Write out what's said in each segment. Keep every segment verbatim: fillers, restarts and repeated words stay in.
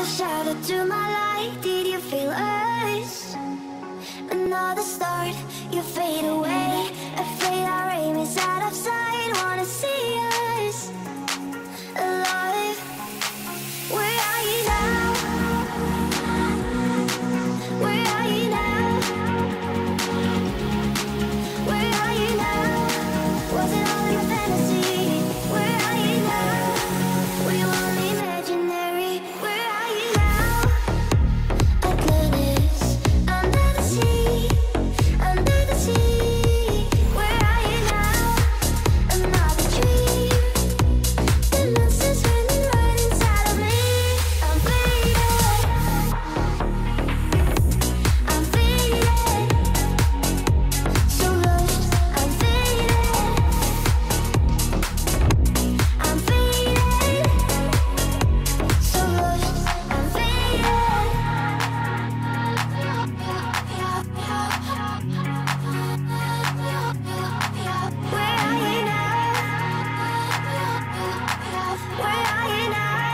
shadow to my light. Did you feel us? Another start, you fade away. Afraid our aim is out of sight. Wanna see us alive. Where are you now? Where are you now? Where are you now? Was it all your fantasy? Where are you now? We were only imaginary. Where are you now? Atlantis, under the sea, under the sea. Where are you now? Another dream. The monster's running right inside of me. I'm faded. I'm faded. So lost. I'm faded. I'm faded. So lost. I'm faded. Where are you now? Where are you now?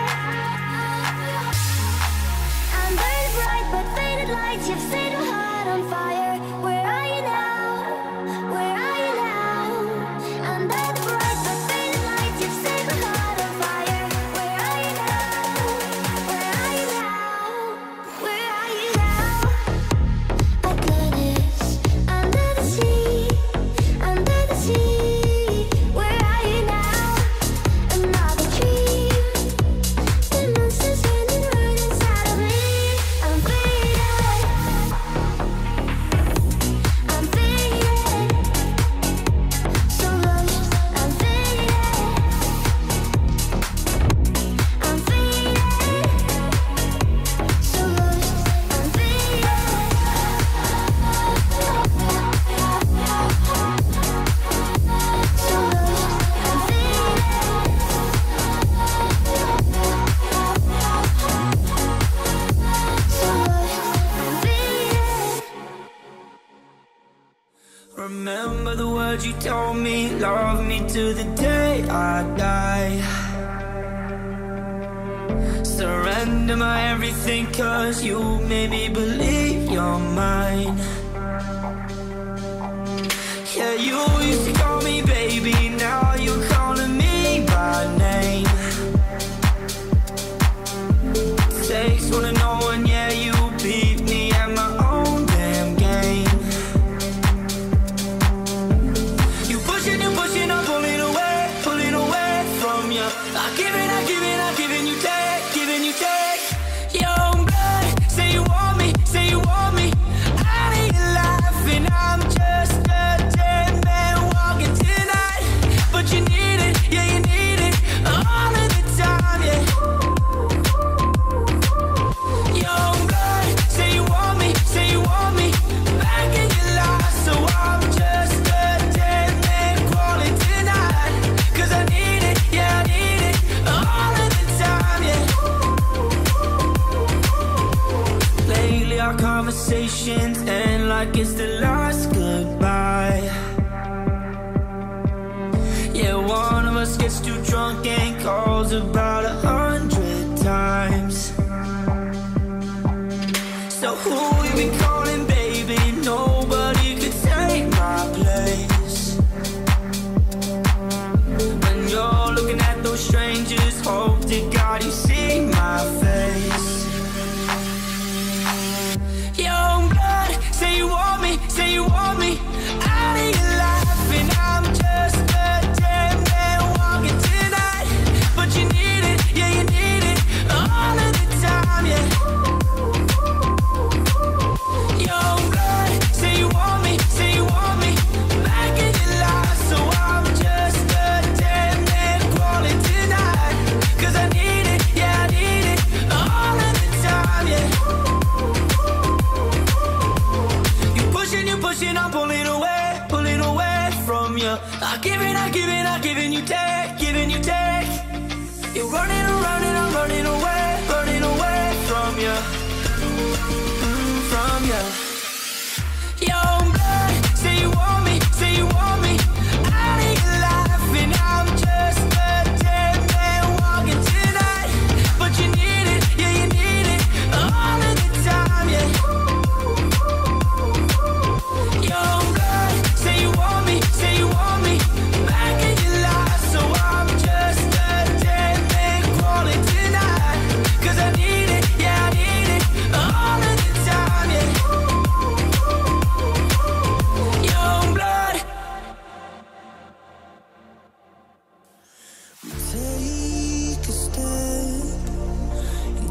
I'm burning bright but faded lights. You've set my heart on fire. Where are you now? Where are you now? I'm burning bright but faded lights. You've set my heart on fire. Where are you now? Where are you now? Where are you now? Atlantis, under the sea, under the sea. Where are you now? Another dream. The monster's running right inside of me. I'm faded. I'm faded. So lost. I'm faded. I'm faded. So lost. I'm faded. So lost. I'm Remember the words you told me, love me to the day I die. Surrender my everything, cause you made me believe you're mine. Yeah, you used to call me baby, now you're calling me by name. Takes one to know one, yeah, you beat me at my own damn game. You pushing, you pushing, I'm pulling away, pulling away from you. I give it, I give it, I giving you take, giving you take. Young blood, say you want me, say you want me. Out of your life and I'm just a dead man walking tonight. But you need it, yeah you need it, all of the time, yeah. Young blood, say you want me, say you want me. Back in your life, so I'm just a dead man crawling tonight. Cause I need it, yeah I need it, all of the time, yeah. Lately our conversations end like it's the last goodbye. Yeah, one of us gets too drunk and calls about a hundred times. So who you been calling, baby? Nobody could take my place. When you're looking at those strangers, hope to God you see my face. Young blood, say you want me, say you want me. Out of your life and I'm just a dead man walking tonight. But you need it, yeah you need it, all of the time, yeah.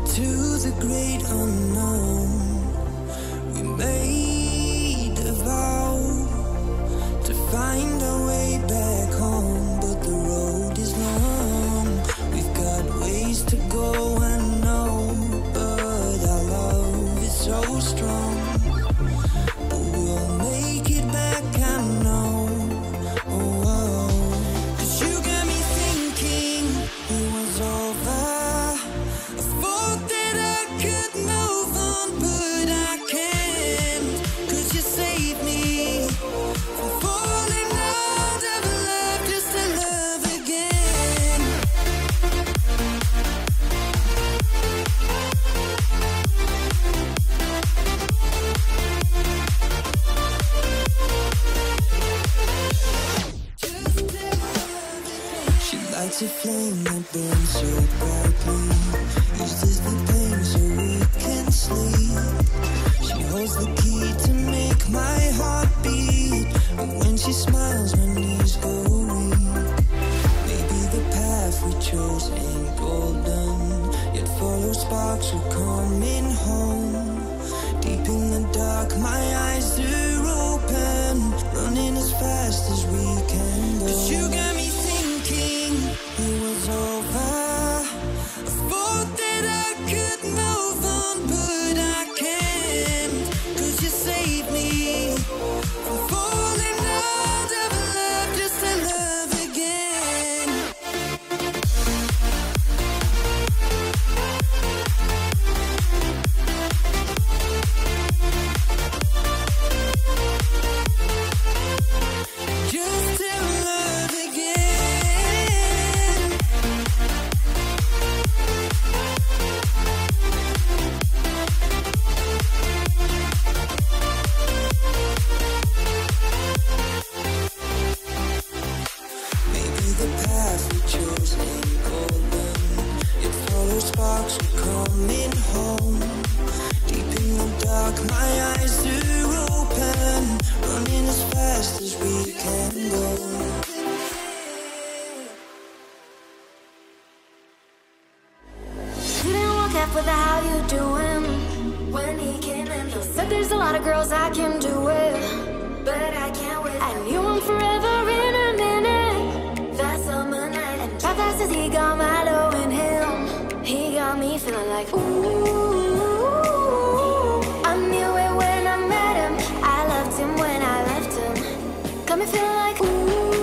into the great unknown. We made a vow to find our way back home, but the road is long. We've got ways to go, I know, but our love is so strong. But we'll make it back, I know. Oh, oh. 'Cause you got me thinking it was over. I thought that I could move on, but I can't. 'Cause you saved me from falling out of love just to love again. She lights a flame that burns so brightly, uses the pain so we can sleep. She holds the key to make my heart beat, and when she smiles my knees go weak. Maybe the path we chose ain't golden, yet follow sparks are coming home. Deep in the dark my eyes are open, running as fast as we can go. 'Cause you got me thinking it was over. I thought that I could move on, but I can't. 'Cause you saved me from falling out of love just to love again. Just to love again. Maybe the path we chose ain't golden, yet follow sparks are coming home. Deep in the dark my eyes are open, running as fast as we can go. Didn't look up with the how you doing when he came in. He said there's a lot of girls I can do it, but I can't wait. I knew him forever in a minute. That summer night, and how fast as he got Milo in him, he got me feeling like ooh. I knew it when I met him. I loved him when I left him. Got me feeling like ooh.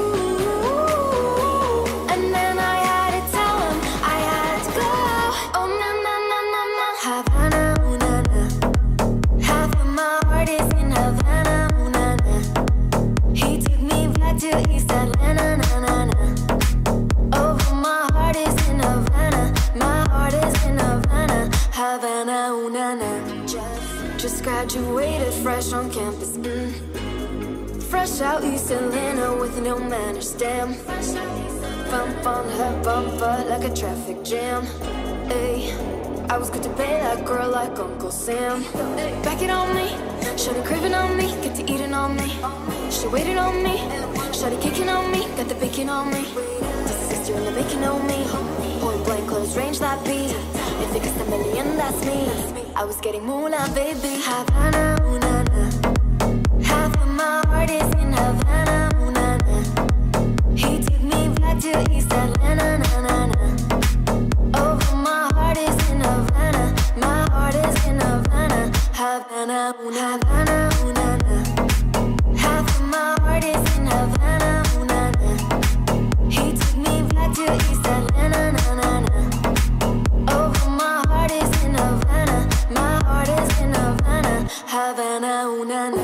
And then I had to tell him I had to go. Oh na na na na na. Havana, ooh na na. Half of my heart is in Havana, ooh na na. He took me back to East Atlanta, na na na. Oh, but my heart is in Havana. My heart is in Havana, Havana, ooh na na. Just, just graduated fresh on campus. Mm. Fresh out East Atlanta with no manners, damn. Bump on her bumper like a traffic jam. Ay, I was good to pay that girl like Uncle Sam. Back it on me, shawty craving on me, get to eating on me. She waited on me, shawty kicking on me, got the bacon on me. This is sister in the bacon on me. Point blank, close range, that beat. If it costs a million, that's me. I was getting moolah, baby. Havana, ooh na na. Half of my heart is in Havana, ooh na na. He took me back to East Atlanta, na na na. Oh, but my heart is in Havana. My heart is in Havana, Havana, ooh na Havana, ooh na na. Half of my heart is in Havana, ooh na na. He took me back to East Atlanta, na na na. Oh, but my heart is in Havana. My heart is in Havana, Havana, ooh na na.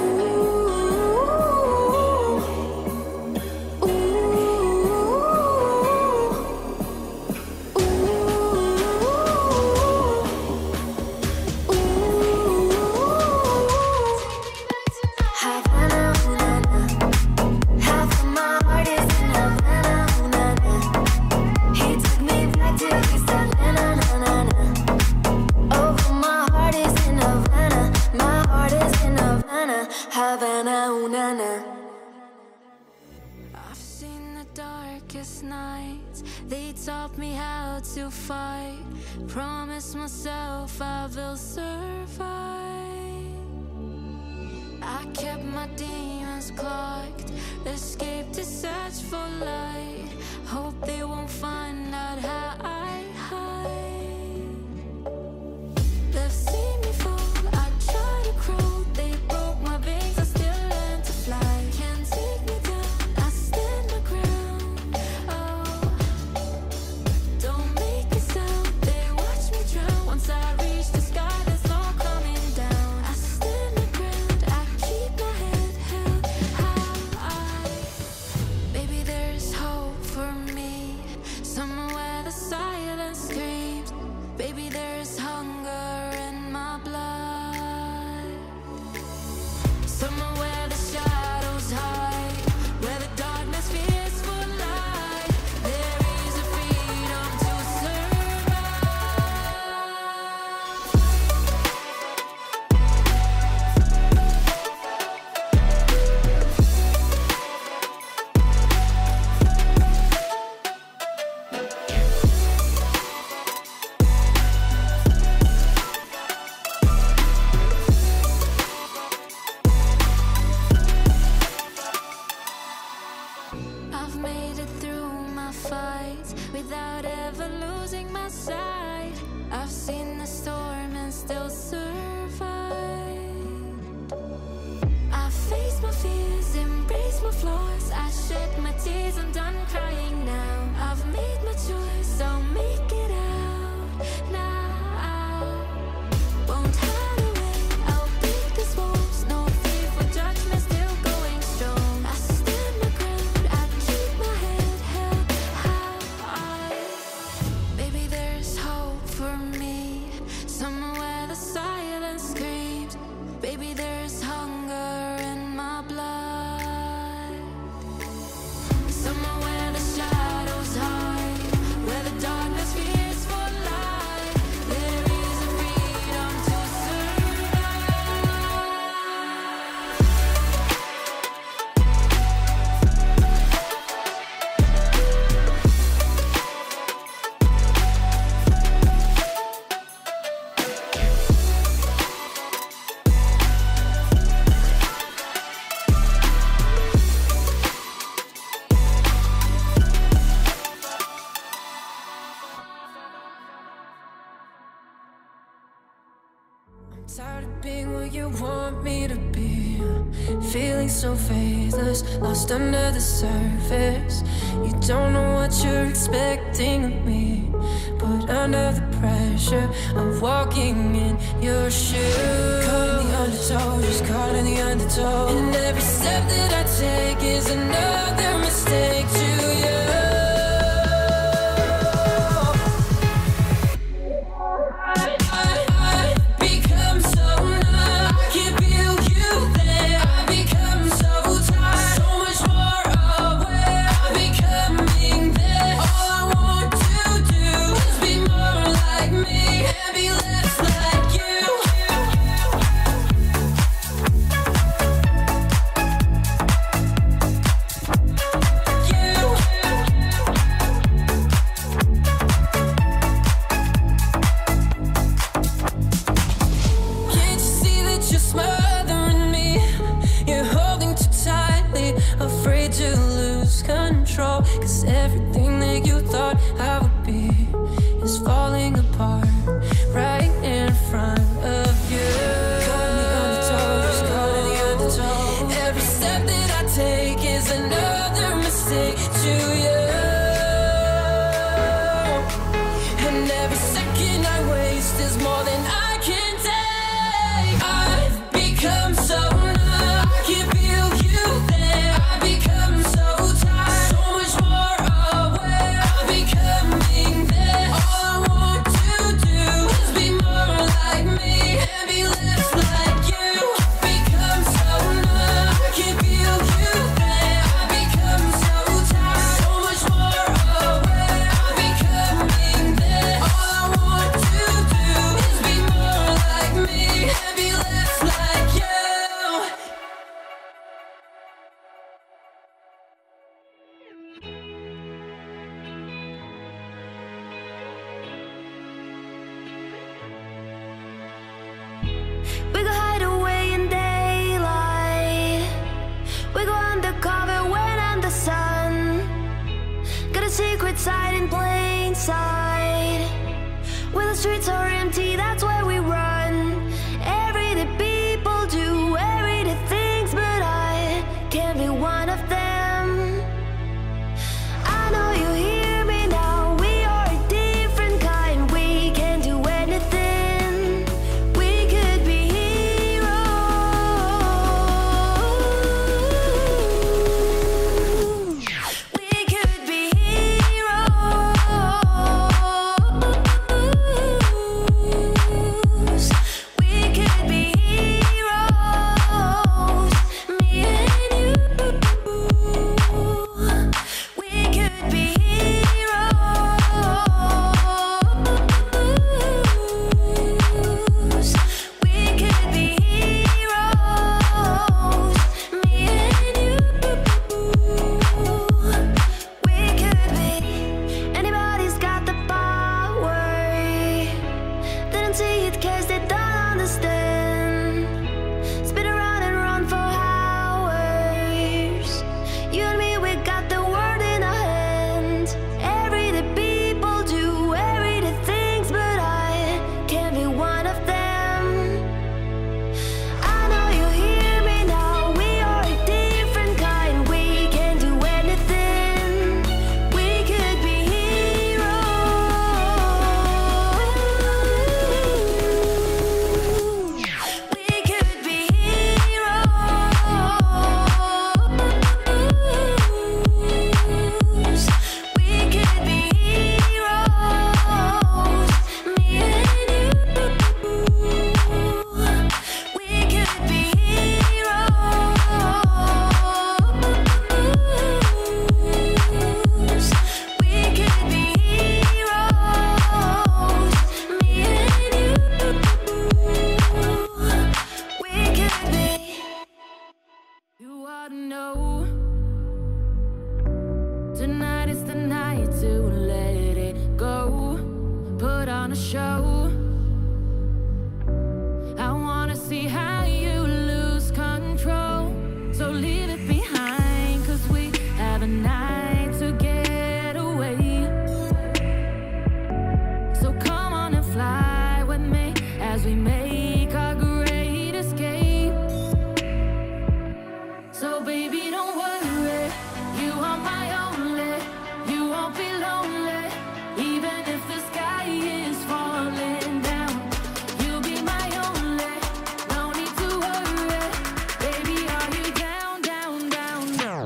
Ooh, ooh, taught me how to fight. Promise myself I will survive. I kept my demons clocked, escaped to search for light. Hope they won't find out how I hide. They've seen me fall, I try to crawl. They broke my wings, I still learn to fly. Can't take me down, I stand my ground. Oh, don't make a sound, they watch me drown. Once I reach the sky, there's no coming down. I stand my ground, I keep my head held high. Baby, there's hope for me, somewhere where the silence screams. Baby, there's hunger in my blood, somewhere where the shadows hide, where the darkness fears for light. There is a freedom to survive. I've made it through my fights without ever losing my sight. I've seen the storm and still survived. I face my fears, embrace my flaws. I shed my tears, I'm done crying now. I've made my choice, I'll make it out now. Won't hide away, I'll break these walls. No fear for judgment, still going strong. I stand my ground, I keep my head held high. Baby, there's hope for me, somewhere where the silence screams. Baby, there's hunger in my blood, somewhere where the shadows hide, where the darkness fears for light. There is a freedom to survive. I'm tired of being what you want me to be, feeling so faithless, lost under the surface. You don't know what you're expecting of me, but under the pressure of walking in your shoes. Caught in the undertow, just caught in the undertow, and every step that I take is another mistake to you. You side. Where the streets are empty, that's where we run. Everyday people do everyday things, but I can't be one of them. I know you hear me now, we are a different kind. We can do anything, we could be heroes. We could be heroes. We could be heroes. Me and you. We could be heroes. We could be heroes. Me and you. We could be. Anybody's got the power. They don't see it 'cause they don't understand. Spin around and run for hours. You and me, we got the world in our hands. Everyday people do everyday things, but I can't be one of them. I know you hear me now, we are a different kind. We can do anything, we could be heroes. We could be heroes. We could be heroes. Me and you. We could be heroes. We could be heroes. Me and you. We could be. You ought to know tonight is the night to let it go. Put on a show. I wanna see how you lose control. So leave it behind, 'cause we have a night to get away. So come on and fly with me as we make our great escape. So baby, don't worry, you are my only. You won't be lonely, even if the sky is falling down. You'll be my only, no need to worry. Baby, are you down, down, down, down?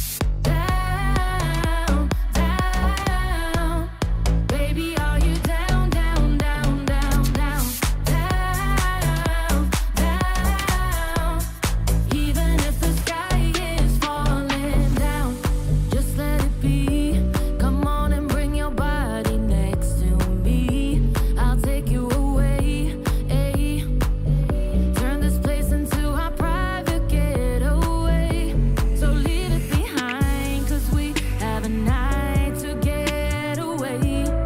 Down, down. Baby, are you down, down, down, down, down? Down, down. Even if the sky is falling down, just let it be. Come on and bring your body next to me. I'll take you away. Ay. Turn this place into our private getaway. So leave it behind, 'cause we have a night to get away.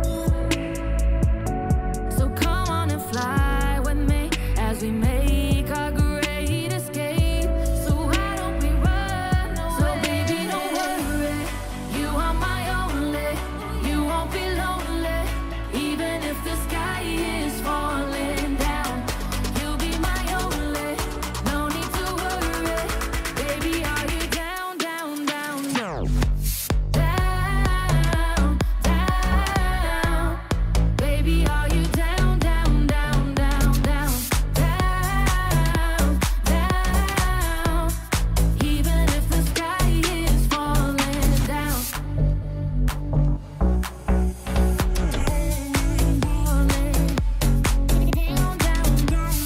So come on and fly with me as we make our great escape. So why don't we run away? So baby, don't worry, you are my only. You won't be lonely, even if the sky is falling down. You'll be my only, no need to worry. Baby, are you down, down, down, down? Down, down. Baby, are you down, down, down, down, down? Down, down. Even if the sky is falling down. Down, down, down,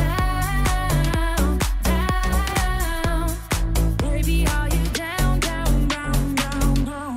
down. Baby, are you down, down, down, down, down?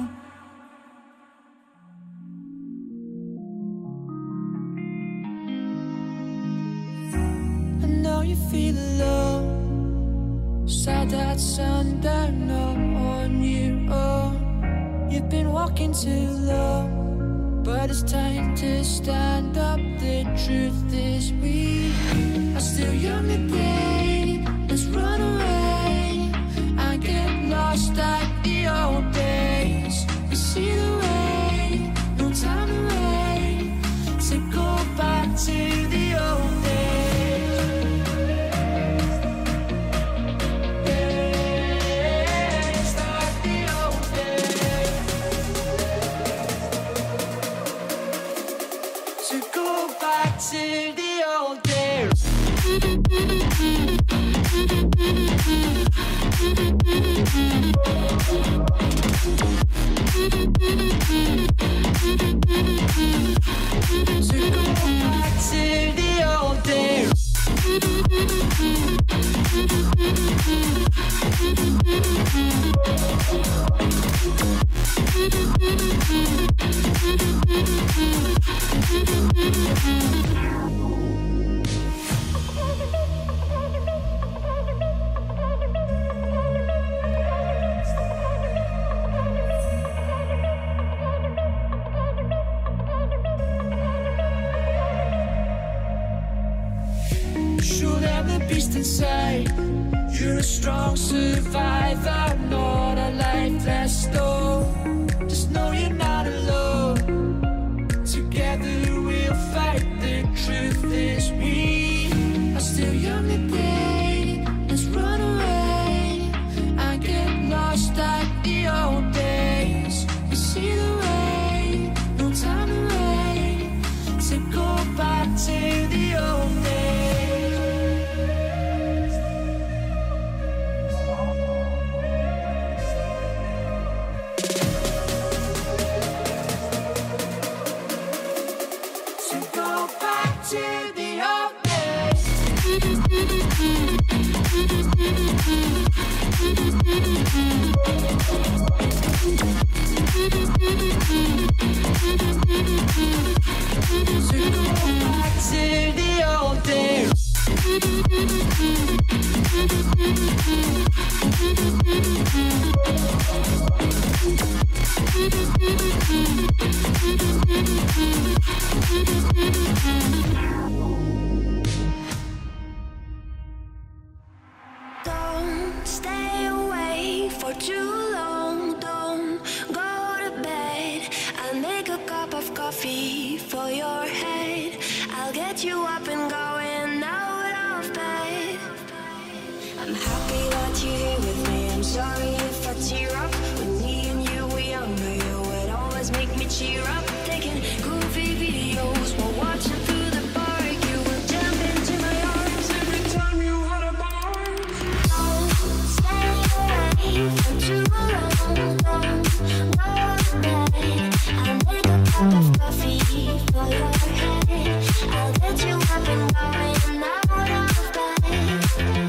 I know you feel alone, sad that sundown on your own. You've been walking too long, but it's time to stand up. The truth is we are still young again. Let's run away. I get lost at the old days. You see the way, no time to wait. Should have the beast inside. You're a strong survivor, not a lifeless though. Just know you're not alone. Together we'll fight. The truth is we are still young today. Let's run away. I get lost like the old days. You see the way, no time to wait. So go back to the old days. Don't stay away for too long. Don't go to bed. I'll make a cup of coffee for your head. I'll get you up and going out of bed. I'm happy that you're here with me. I'm sorry if I tear up. When me and you were younger, you would always make me cheer up. Taking goofy videos while watching through the park. You would jump into my arms every time you had a bar. Don't stay away for too long. Don't go to bed. I'll make a cup of coffee for your head. I'll get you up and going out of bed.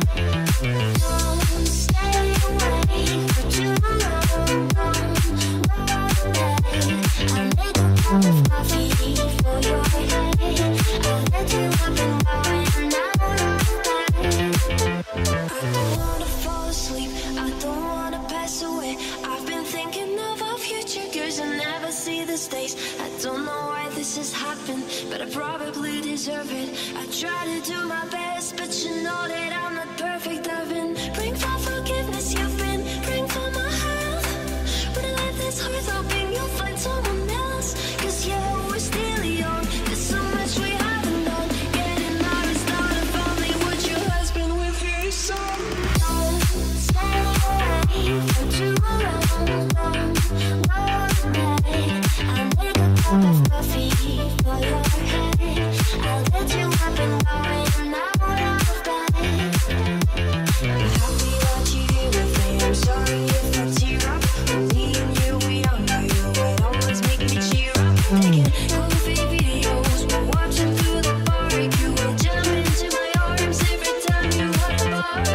Don't stay away for too long. Don't go to bed. I'll make a cup of coffee for your head. I'll get you up and going out of bed. I don't wanna fall asleep. I don't wanna pass away. I've been thinking of our future girls and never see the stakes. I don't know why this has happened, but I probably deserve it. I try to do my best, but you know that I'm not perfect. I've been praying for forgiveness. You've been praying for my health. When life is hard, hoping you'll find someone else. Cause yeah, we're still young. There's so much we haven't done. Getting married, start a family. Would your husband with your son? Don't stay away for too long. Don't go to bed. I'll make a cup of coffee for your head. I'll get you up and going out of bed. I'm happy that you're here with me. I'm sorry if I tear up. When me and you were younger, you would always make me cheer up. Taking goofy videos while watching through the park. You would jump into my arms every time you had the bar.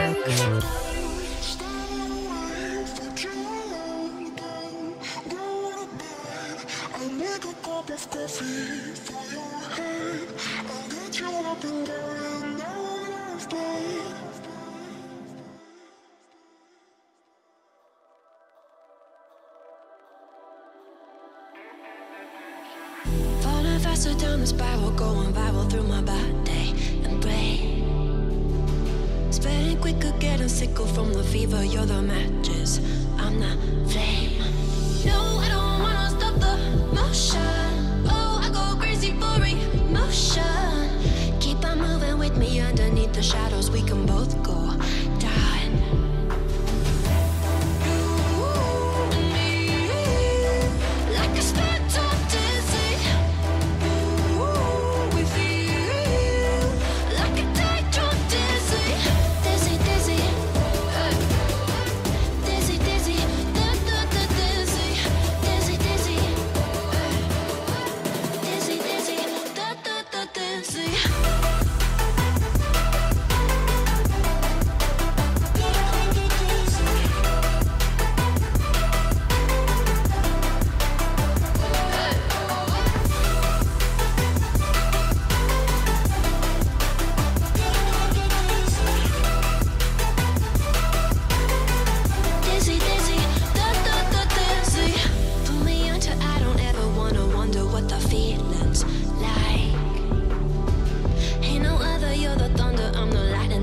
Stay away for too long. Don't go to bed. I'll make a cup of coffee for your head. I'll get you up and going out of bed. Falling faster down the spiral, going viral through my body and brain. Spreading quicker, getting sicker from the fever. You're the matches, I'm the flame. No, I don't wanna stop the motion. Oh, I go crazy for emotion. Keep on moving with me underneath the shadows. We can both go down. You and me, like a spectral dizzy. Ooh, we feel like a tightrope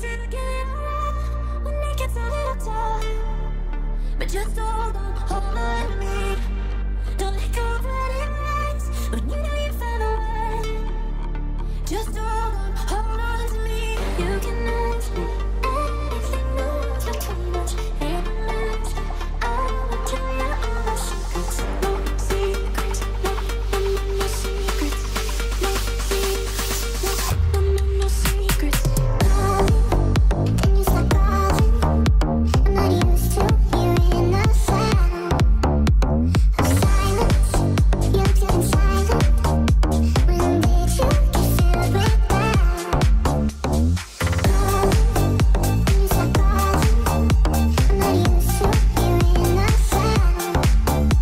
easy to get it all when it gets a little tough. But just hold on, hold on to me. Don't let go of what it was when you know you found a way. Just hold on, hold on to me. You can ask me anything that's between us. Ain't a mask. I will tell you all the secrets. No secrets, no, no, no, no secrets. No secrets, no, no, no, no secrets. Calling, can you stop calling? I'm not used to hearing the sound of silence. You turn silent. When did you get filled with doubt? Calling, can you stop calling? I'm not used to hearing the sound of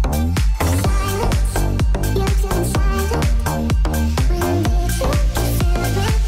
silence. You turn silent. When did you get filled with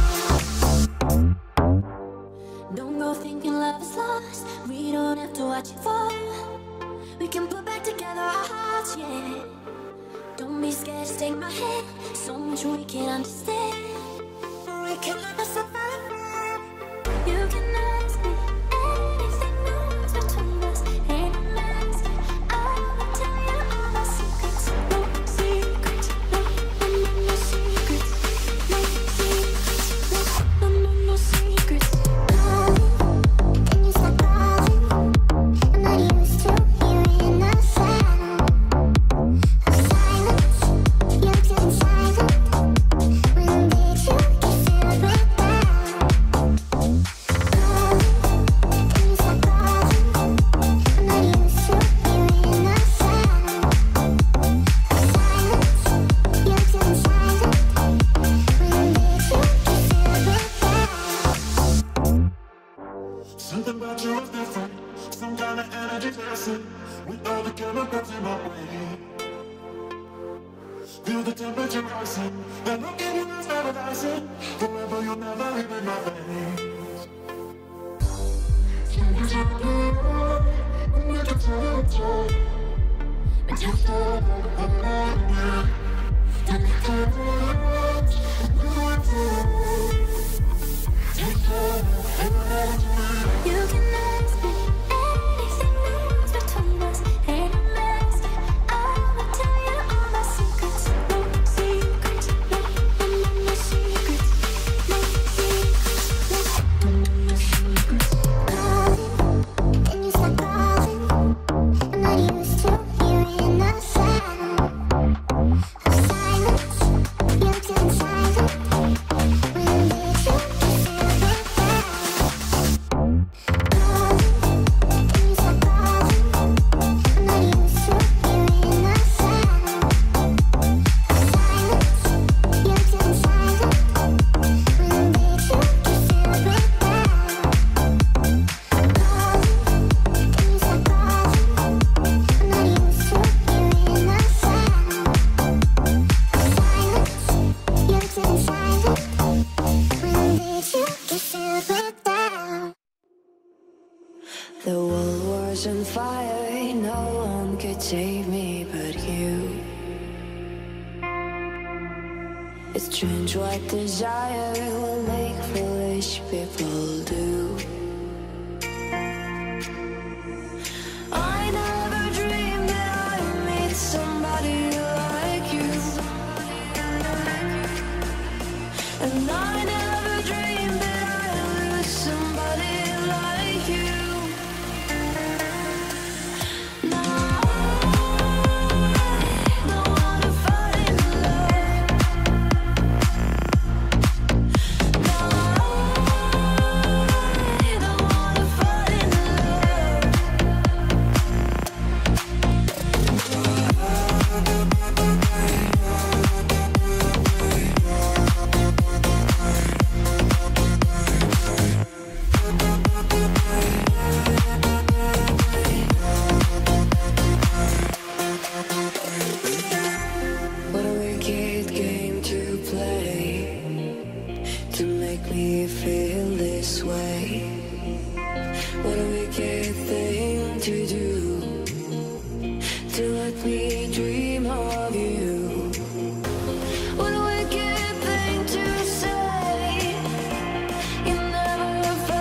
doubt? Don't go thinking love is lost. We don't have to watch it fall. We can put back together our hearts, yeah. Don't be scared to take my hand. So much we can understand. We can learn to survive. You can ask me anything that's between us. Ain't a mask. I will tell you all my secrets. No secrets, no, no, no, no secrets. No secrets, no, no, no, no secrets. Calling, can you stop calling? I'm not used to hearing the sound of silence. You turn silent. When did you get filled with doubt? Calling, can you stop calling? I'm not used to hearing the sound of silence. You turn silent. When did you get filled with doubt? Something about you is different. Some kind of energy dancing with all the chemicals in my brain. Feel the temperature rising. That look in your eyes paradising. Forever you'll never leave in my veins. Something's happening. I'm not the temperature. But just hold on, hold on to me. Don't let go of it. No answer. Just hold on, hold on to me. You can ask me anything that's between us. Ain't a mask. I will tell you all my secrets. No secrets, no, no, no, no secrets. No secrets, no, no, no, no secrets. Calling, can you stop calling? I'm not used to hearing the sound of silence. You turn silent. When did you get filled with doubt? Calling, can you stop calling? I'm not used to hearing the sound of silence. You turn silent. When did you get filled with doubt? Calling, can you stop calling? I'm not used to hearing the sound of silence. You turn silent. When did you get filled with doubt? The world was on fire, no one could save me but you. It's strange what desire will make foolish people do. I never dreamed that I'd meet somebody like you. And I never dreamed that I'd lose somebody like you. Now I don't wanna fall in love. Now I don't wanna fall in What a wicked game to play to make me feel this way. What a wicked thing to do to let me dream of you. What a wicked thing to say. You never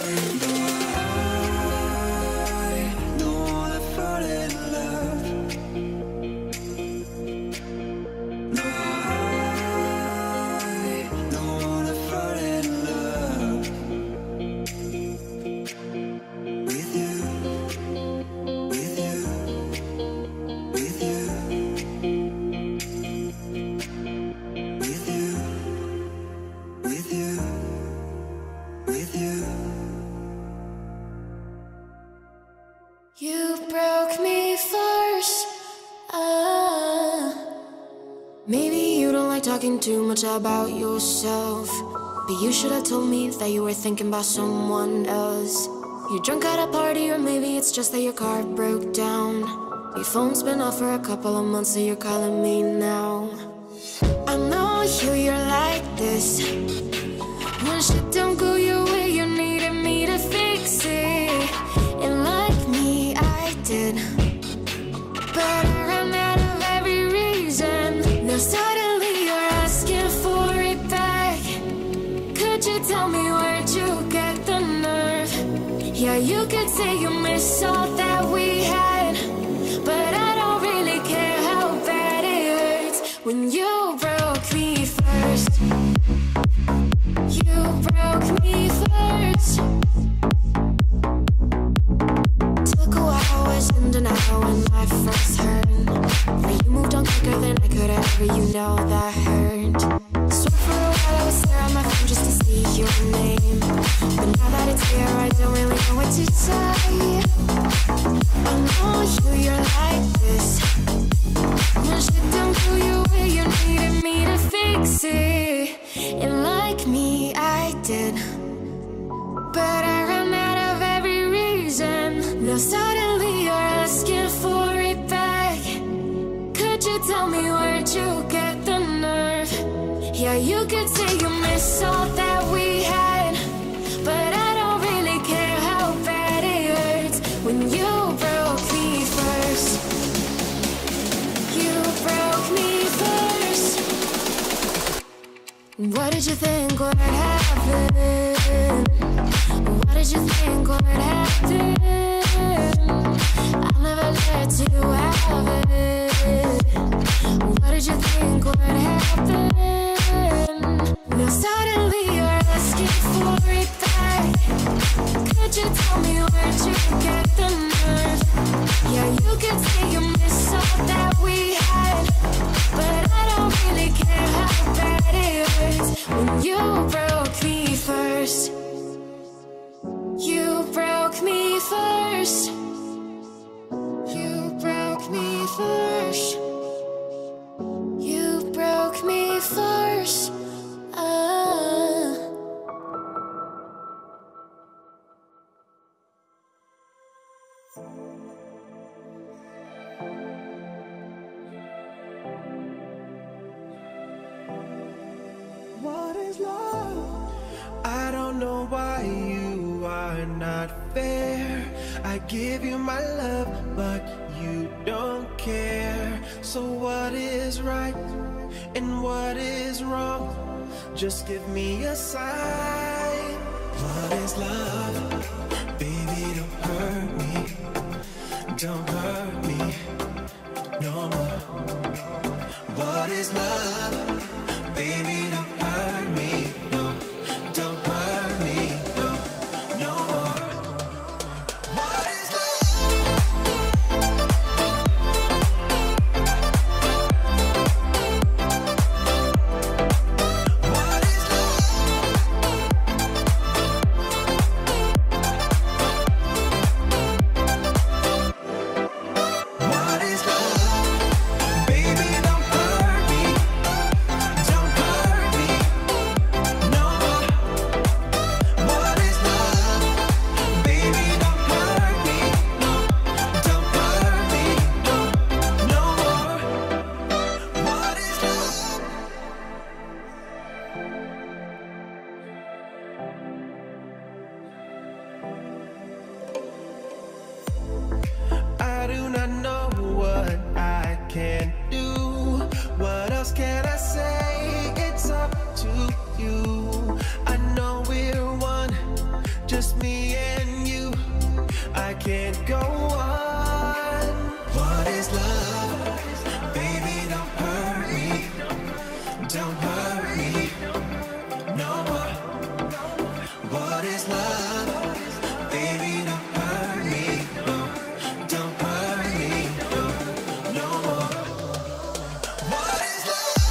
You broke me first. Ah. Maybe you don't like talking too much about yourself, but you should have told me that you were thinking about someone else. You're drunk at a party, or maybe it's just that your car broke down. Your phone's been off for a couple of months, so you're calling me now. I know you, you're like this. When shit don't go your way, you needed me to fix it. And like me, I did, but I ran out of every reason. Now suddenly you're asking for it back. Could you tell me where'd you get the nerve? Yeah, you could say you miss all that we had, but I don't really care how bad it hurts. When you broke me first, you broke me first. Took a while, wasn't an hour when I first heard, but you moved on quicker than I could ever, you know that hurt. So for a while I was there on my phone just to see your name, but now that it's here I don't really know what to say. I know you, you're like this. When shit don't go your way, you needed me to fix it. And like me, I did, but I ran out of every reason. Now suddenly you're asking for it back. Could you tell me where'd you get the nerve? Yeah, you could say you miss all that we had, but I don't really care how bad it hurts. When you broke me first, you broke me first. What did you think would happen? What did you think would happen? I'll never let you have it. What did you think would happen? Now suddenly you're asking for it back. Could you tell me where'd you get the nerve? Yeah, you could say you miss all that we had, but I don't really care how bad it hurts. When you broke me first, you broke me first. You broke me first. You broke me first. Ah. What is love? I don't know why you are not fair. I give you my love, but you don't care. So what is right and what is wrong? Just give me a sign. What is love? Baby, don't hurt me. Don't hurt me no more. What is love? Baby, don't hurt me. No, don't hurt me. No, no more. What is What is What is love? Baby, don't hurt me. Don't hurt me no more. What is love? Baby, don't hurt me. No, don't hurt me no, no more. What is love? I do not know what I can do. What else can I say? It's up to you. I know we're one, just me me and you. I can't go on. What is love? Baby, don't hurt me. Don't hurt me no more. What is love? Baby, don't hurt me. No, don't hurt me no, no more. What is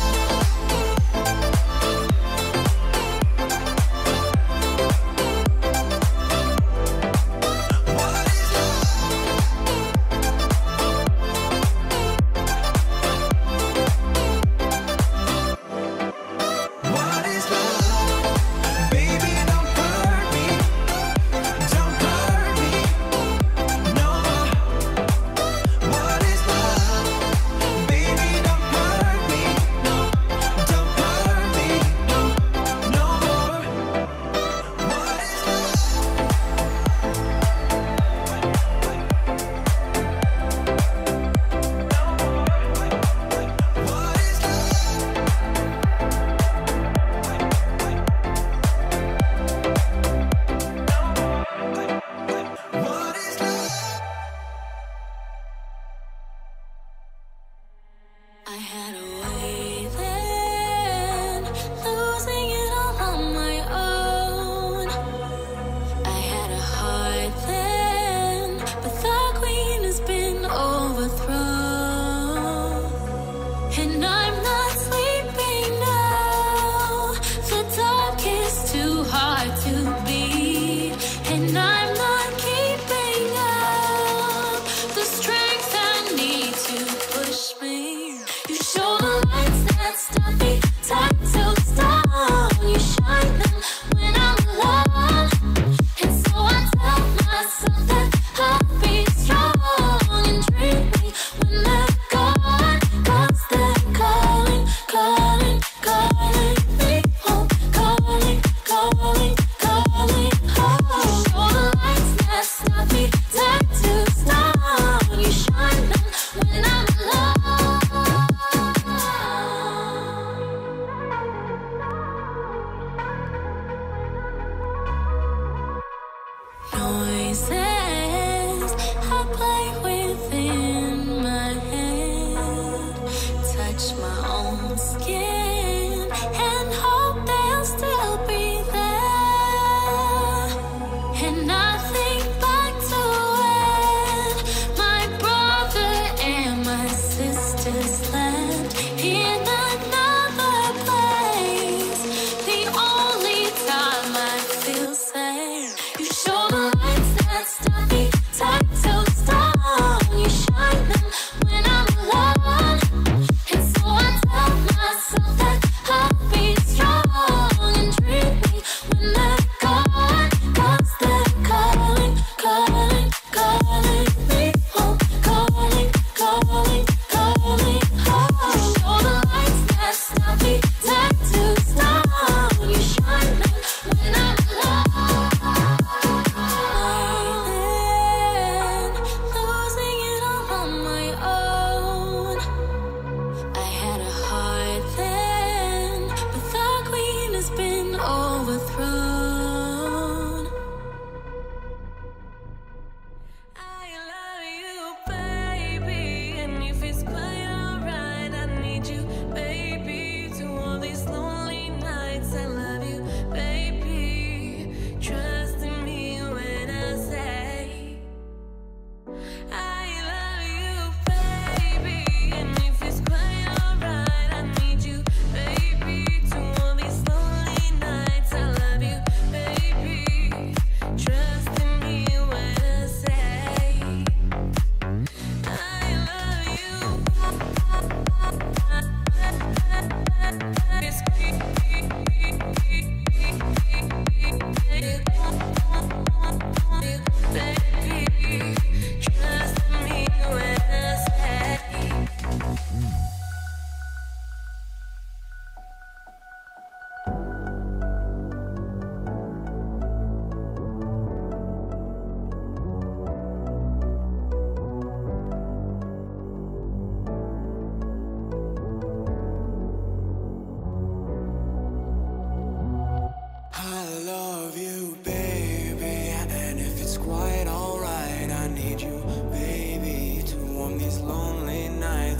I had a way then, losing it all on my own. I had a heart then, but the queen has been overthrown. And I'm not sleeping now, the dark is too hard to beat. And I'm not keeping up the strength I need to push me. You show the lights that stop me, time to stop. You shine them when I'm alone. And so I tell myself that I'll be strong and dream me when they're gone. Cause they're calling, calling, calling me home. Calling, calling, calling home. You show the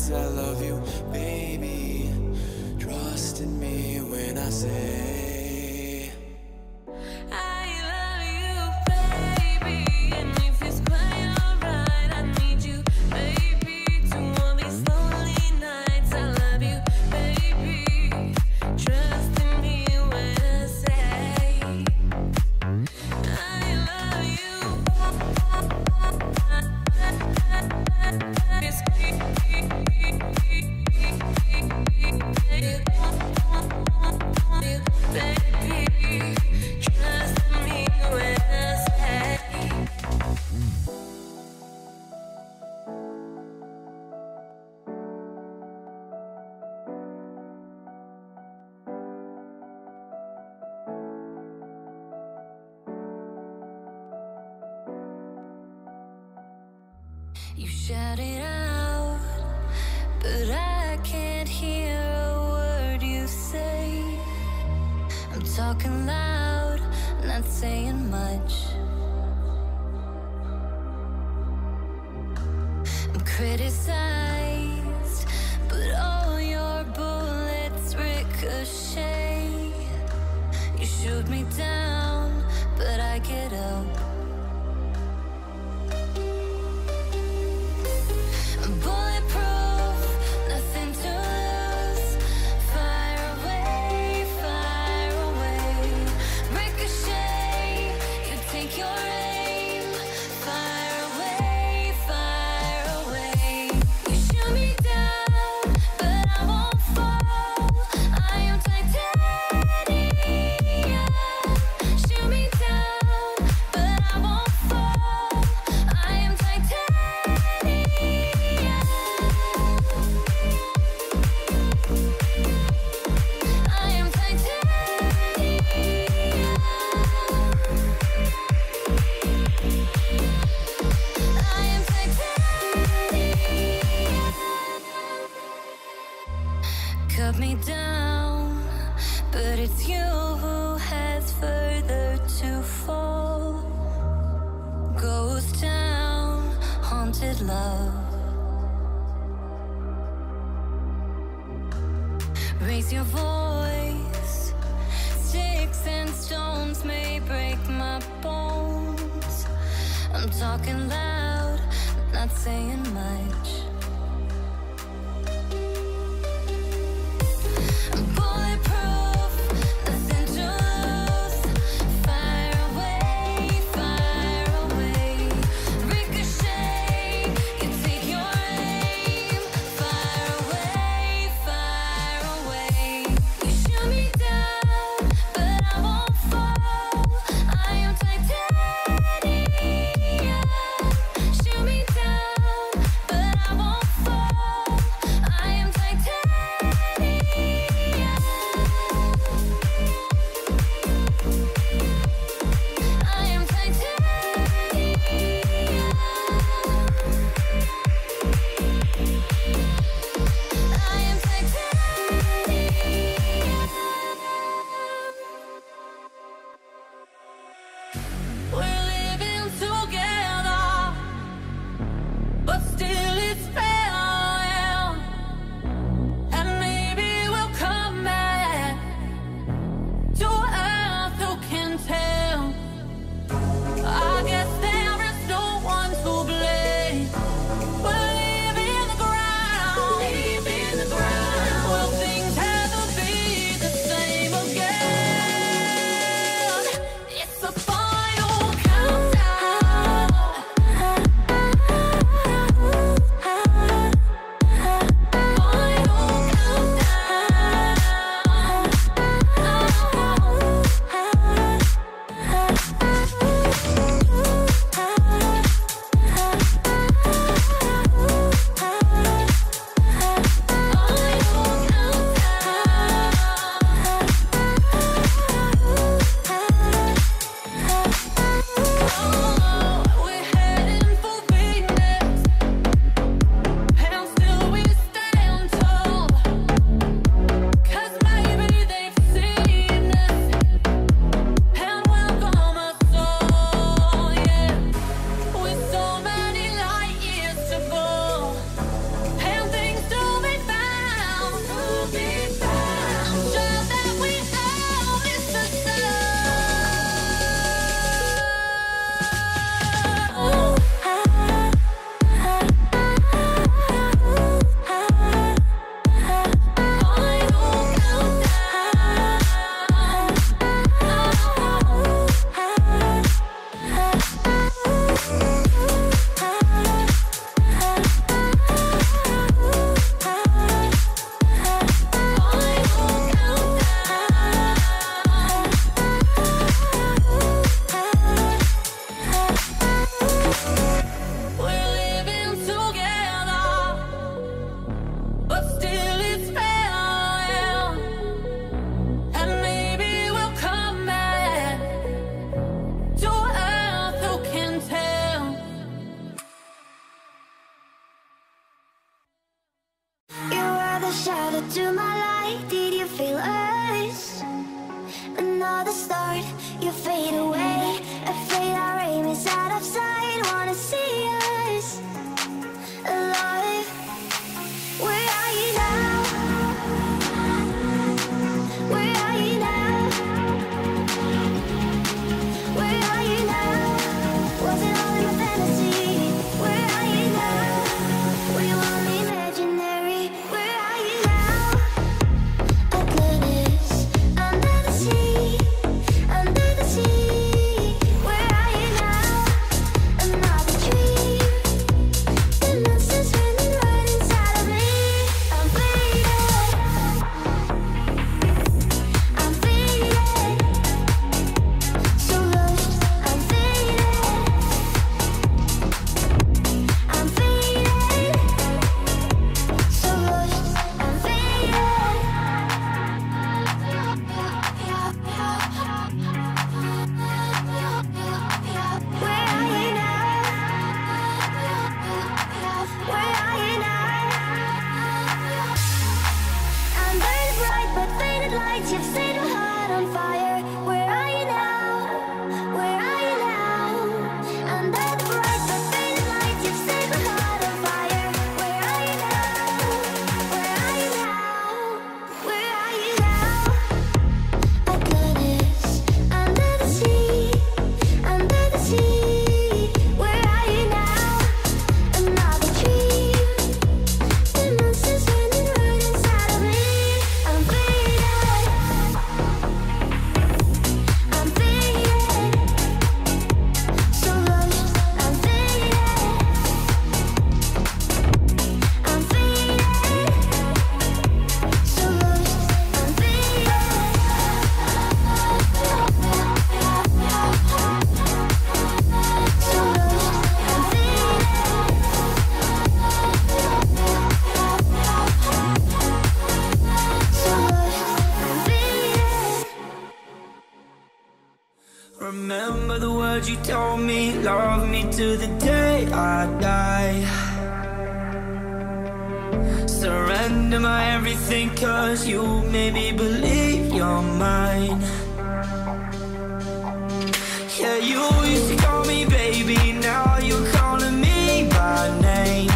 nights. I love you, baby. Trust in me when I say I love you, baby. And if it's quite alright, I need you, baby, to all these lonely nights. I love you, baby. Trust in me when I say I love you. It's baby, trust in me when I say you shout it out, but I can't hear a word you say. I'm talking loud, not saying much. I'm criticized, but all your bullets ricochet. You shoot me down, but I get up. Bulletproof, nothing to lose. Fire away, fire away. Ricochet, you take your aim. Fire away, fire away. You shoot me down, but I won't fall. I am titanium. Shoot me down, but I won't fall. I am titanium. I am titanium. I am titanium. Cut me down, but it's you who has further to fall. Ghost town, haunted love. Raise your voice. Sticks and stones may break my bones. I'm talking loud, not saying much. Bulletproof, nothing to lose. Fire away, fire away. Ricochet, you take your aim. Fire away, fire away. You shoot me down, but I won't fall. I am titanium. Shoot me down, but I won't me, love me to the day I die. Surrender my everything, cause you made me believe you're mine. Yeah, you used to call me baby, now you're calling me by name.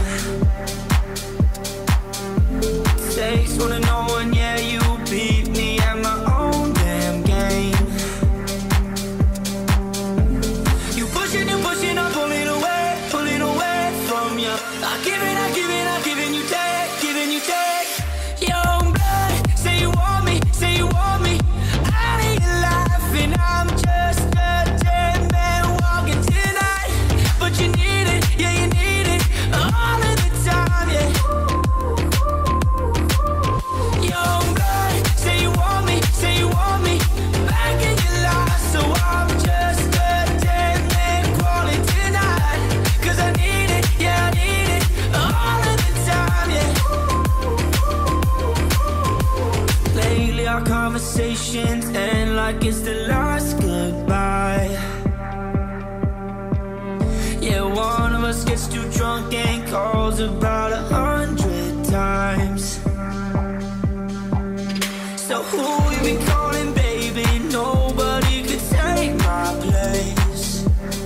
Takes one to know one, yeah, you beat me at my own damn game. You pushing and pushing, I'm pulling away, pulling away from you. I give it, I give it, I give it, you take, giving you take. Young blood, say you want me, say you want me. Out of your life and I'm just a dead man walking tonight. But you need it, yeah, you need it all of the time, yeah. Young blood, say you want me, say you want me. Back in your life, so I'm just a dead man crawling tonight. Cause I need it, yeah, I need it all of the time, yeah. Lately our conversations end like it's the last goodbye. Yeah, one of us gets too drunk and calls about a hundred times. So who you been calling, baby? Nobody could take my place.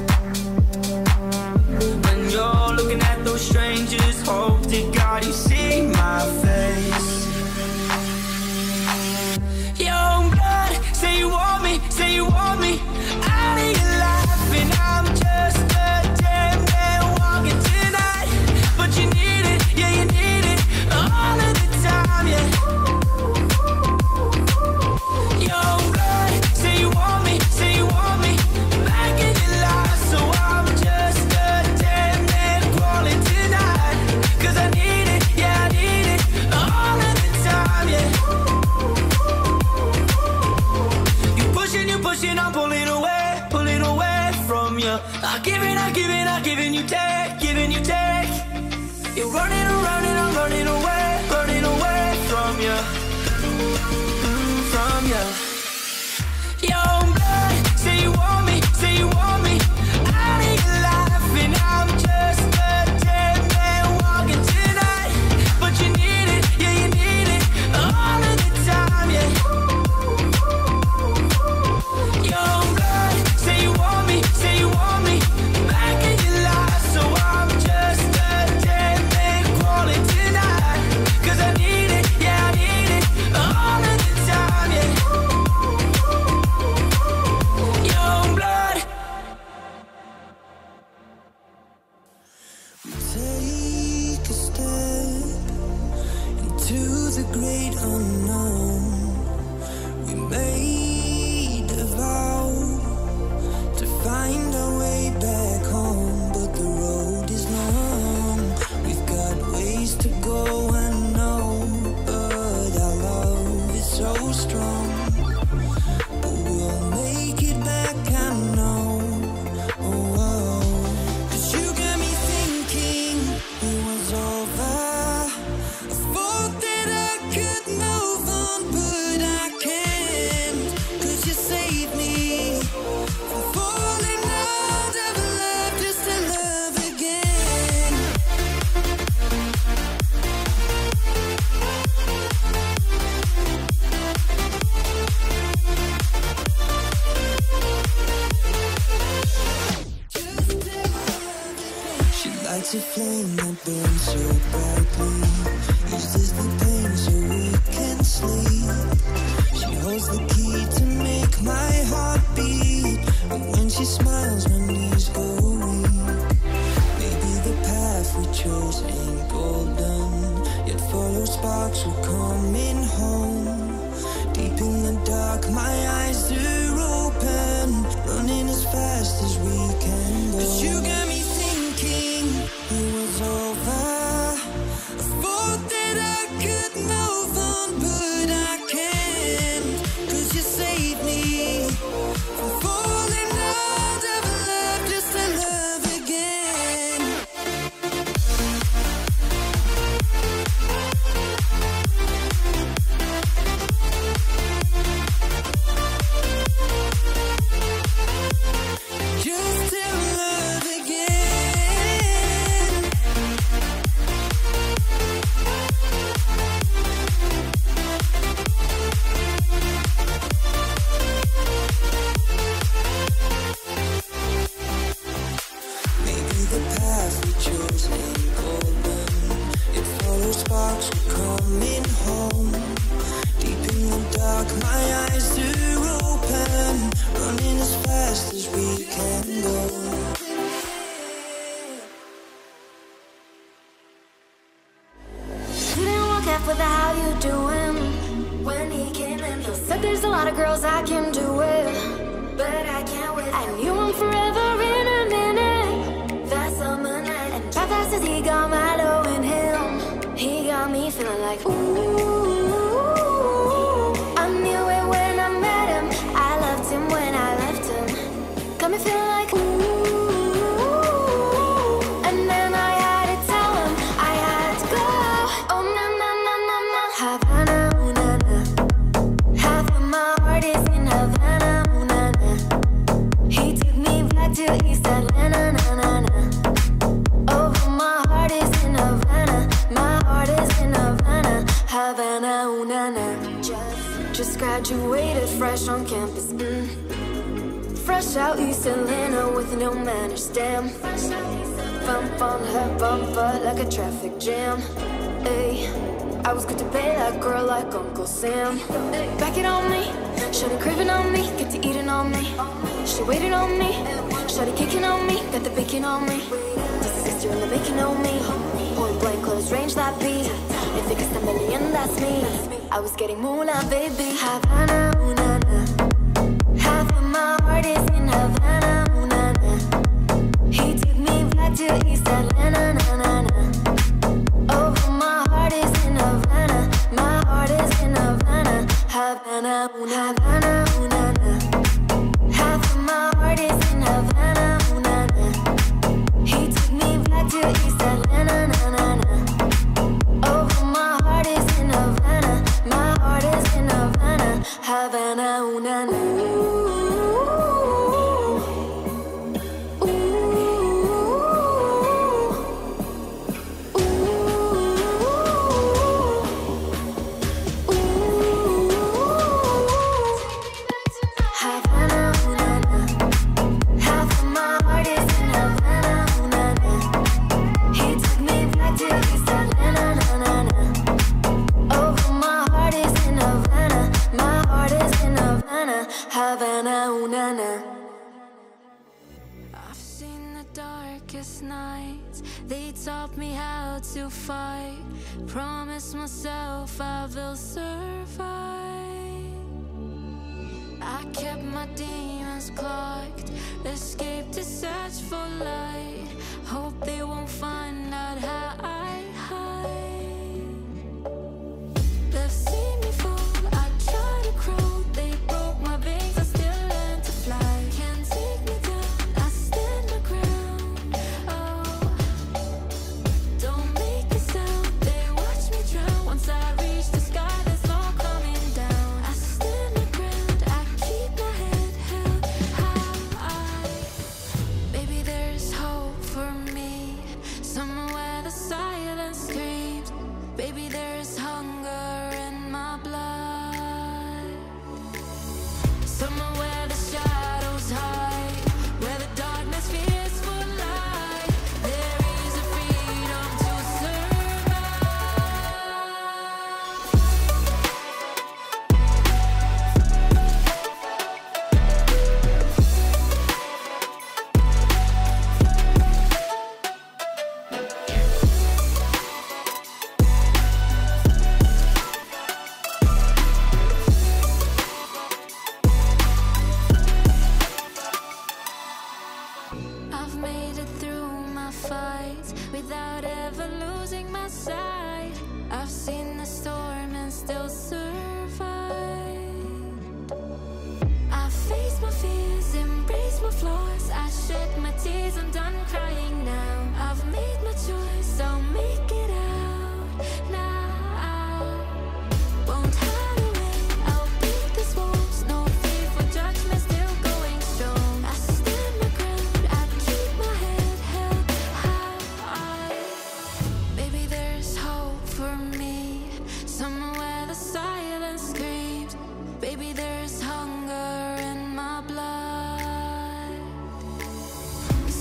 When you're looking at those strangers, hope to God you see my face. Young blood, say you want me, say you want me. Out of your life and I'm just a dead man walking tonight. But you need it, yeah, you need it all of the time, yeah. Young blood, say you want me, say you want me. Back in your life, so I'm just a dead man crawling tonight. Cause I need it, yeah, I need it all of the time, yeah. You pushing, you pushing, I'm pulling away, pulling away from you. I give it, I give it, I giving you take, giving you take. You're running around and I'm running away, running away from you, mm, from you. Young blood, say you want me, say you want me. Out of your life and I'm just a dead man walking tonight. But you need it, yeah, you need it all of the time, yeah. Young blood, say you want me, say you want me. Back in your life, so I'm just a dead man crawling tonight. Cause I need it, yeah, I need it all of the time, yeah. Young blood. Take a step into the great unknown. We made a vow to find our way back home, but the road is long. We've got ways to go, I know, but our love is so strong. But we'll make it back, I know. Oh, oh. 'Cause you got me thinking it was over. I thought that I could move on, but I can't. 'Cause you saved me from falling out of love just to love again. She lights a flame that burns so brightly. Uses the pain so we can sleep. She holds the key to make my heart beat. And when she smiles, my knees go weak. Maybe the path we chose ain't golden, yet follow sparks will coming home. Deep in the dark, my eyes are open, running as fast as we can go. 'Cause you got me thinking it was over. I thought that I could move on, but I can't. 'Cause you saved me from falling out of love just to love My eyes are open, running as fast as we can go. Didn't walk half with the how you doing. When he came in, he said there's a lot of girls I can do it, but I can't wait. I knew him forever in a minute. That summer night, and how fast as he got Milo in him, he got me feeling like ooh. I knew it when I met him. I loved him when I left him. Got me feeling like ooh. And then I had to tell him I had to go. Oh na na na na na. Havana, ooh na na. Half of my heart is in Havana, ooh na na. He took me back to East Atlanta, na na na. Oh, my heart is in Havana. My heart is in Havana, Havana, ooh na na. Just, just graduated fresh on campus. Mm. Fresh out East Atlanta with no manners, damn. Bump on her bumper like a traffic jam. Ay, I was good to pay that girl like Uncle Sam. Back it on me, shawty craving on me, get to eating on me. She waited on me, shawty kicking on me, got the bacon on me. Just a sister in the making on me. Point blank close range that beat. If it gets a million, that's me. I was getting moolah, baby. Havana, ooh na na. Half of my heart is in Havana, ooh na na. He took me back to East Atlanta, na na na. Oh, my heart is in Havana. My heart is in Havana, Havana, ooh na Havana, ooh na na. Half of my heart is in Havana, ooh na na. He took me back to East Atlanta, na na na. Oh, my heart is in Havana. My heart is in Havana, Havana, ooh na na. Havana, ooh na na. I've seen the darkest nights. They taught me how to fight. Promised myself I will survive. I kept my demons clocked. Escaped to search for light. Hope they won't find out how I hide. They've seen me fall. I try to crawl. They broke my veins. I still learn to fly. Can't take me down. I stand my ground. Oh, don't make a sound. They watch me drown. Once I reach the sky, there's no coming down. I stand my ground. I keep my head held high. Baby, there's hope for me. Somewhere where the silence screams. Baby, there's hunger in my blood. Somewhere where the shadows hide, where the darkness fears for light. There is a freedom to I've made it through my fights without ever losing my sight. I've seen the storm and still survived. I face my fears, embrace my flaws. I shed my tears, I'm done crying now. I've made my choice, I'll make it out now. Won't hide away, I'll beat these walls. No fear for judgment, still going strong. I stand my ground, I keep my head held high. Baby, there's hope for me. Somewhere where the silence screams. Baby, there's hunger in my blood.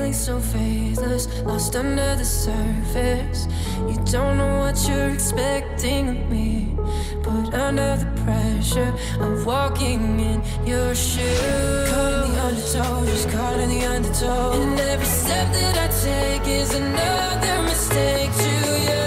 feeling so faithless, lost under the surface. You don't know what you're expecting of me, put under the pressure of walking in your shoes. Caught in the undertow, just caught in the undertow. And every step that I take is another mistake to you.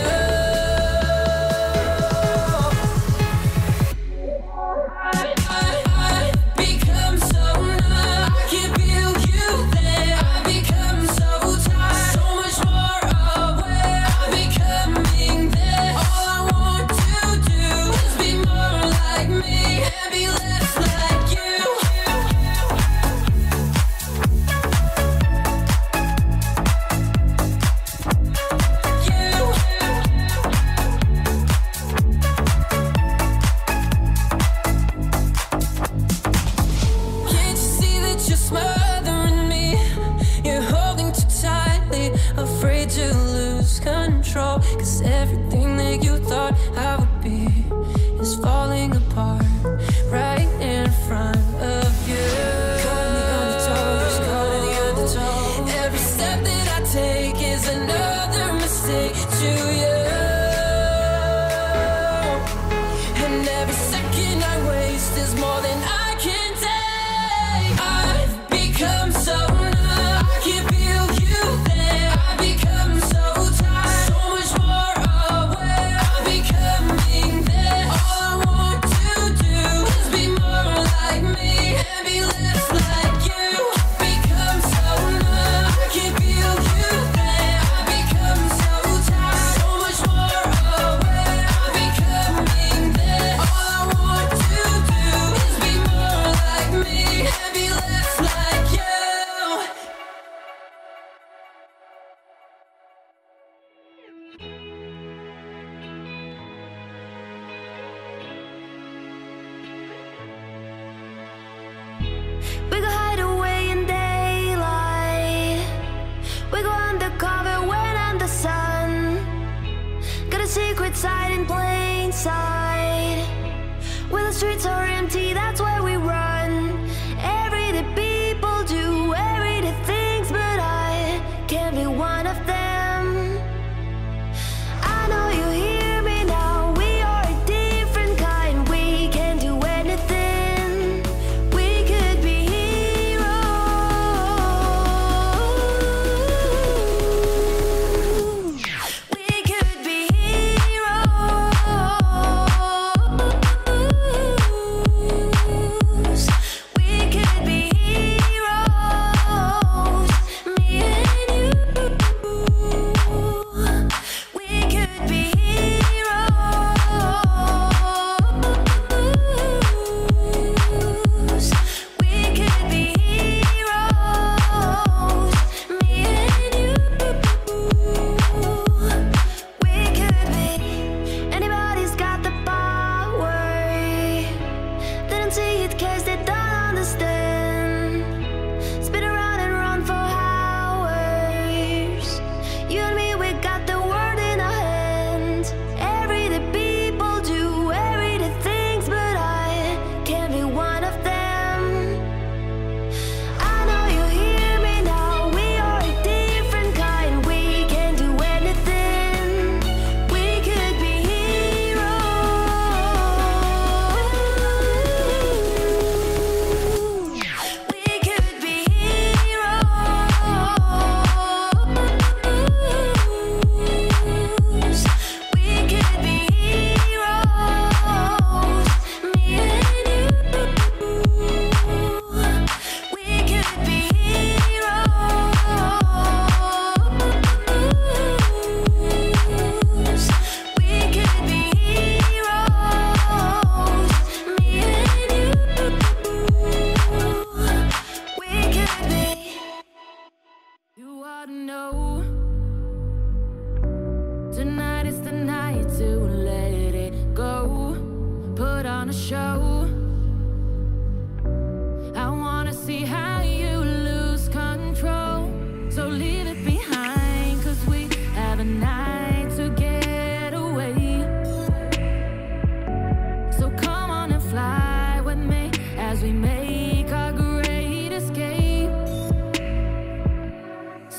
Cause everything that you thought I would be is falling apart right in front of you. Caught in the undertow, just caught in the undertow. Every step that I take is another mistake to you. And every second I waste is more than I can take. I've become so numb, I can't feel you there. I've become so tired, so much more aware. I'm becoming there. All I want to do is be more like me and be less like you. Become so numb, I can't feel you there. I've become so tired, so much more aware. I'm becoming there. All I want to do is be more like me and be less like you. We go hide away in daylight. We go undercover when I'm the sun. Got a secret side in plain sight. When the streets are empty, that's where we run. Everyday people do everyday things, but I can't be one of them. I know you hear me now. We are a different kind. We can do anything. We could be heroes. We could be heroes. We could be heroes. Me and you. We could be heroes. We could be heroes. Me and you. We could be. Anybody's got the power. They don't see it 'cause they don't understand. Spin around and run for hours. You and me, we got the world in our hands. Everyday people do everyday things, but I can't be one of them. I know you hear me now. We are a different kind. We can do anything. We could be heroes. We could be heroes. We could be heroes. Me and you. We could be heroes. We could be heroes. Me and you. We could be. You ought to know tonight is the night to let it go. Put on a show. I wanna see how you lose control. So leave it behind, 'cause we have a night to get away. So come on and fly with me as we make our great escape.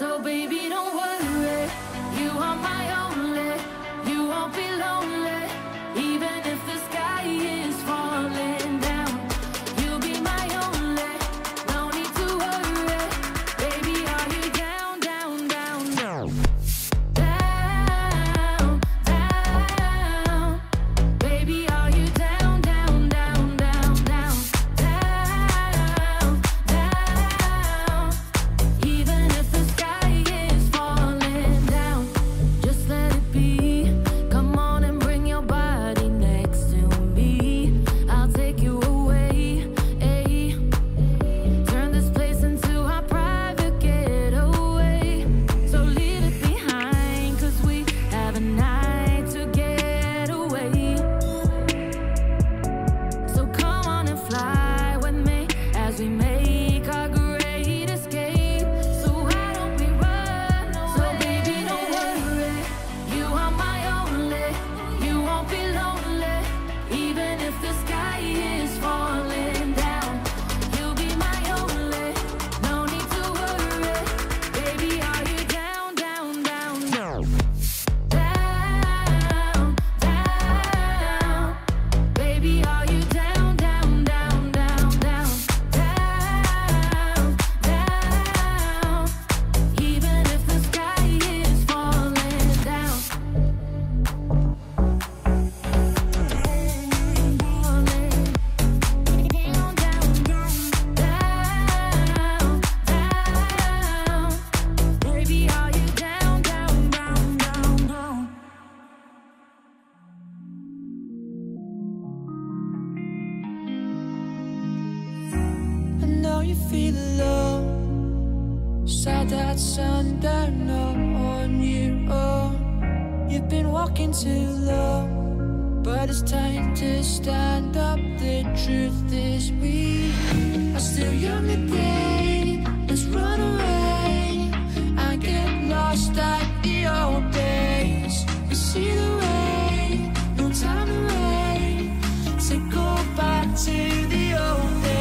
feel alone. Sad that sundown on your own. You've been walking too long, but it's time to stand up. The truth is we are still young today. Let's run away and get lost at the old days. We see the rain, no time to wait. So go back to the old days.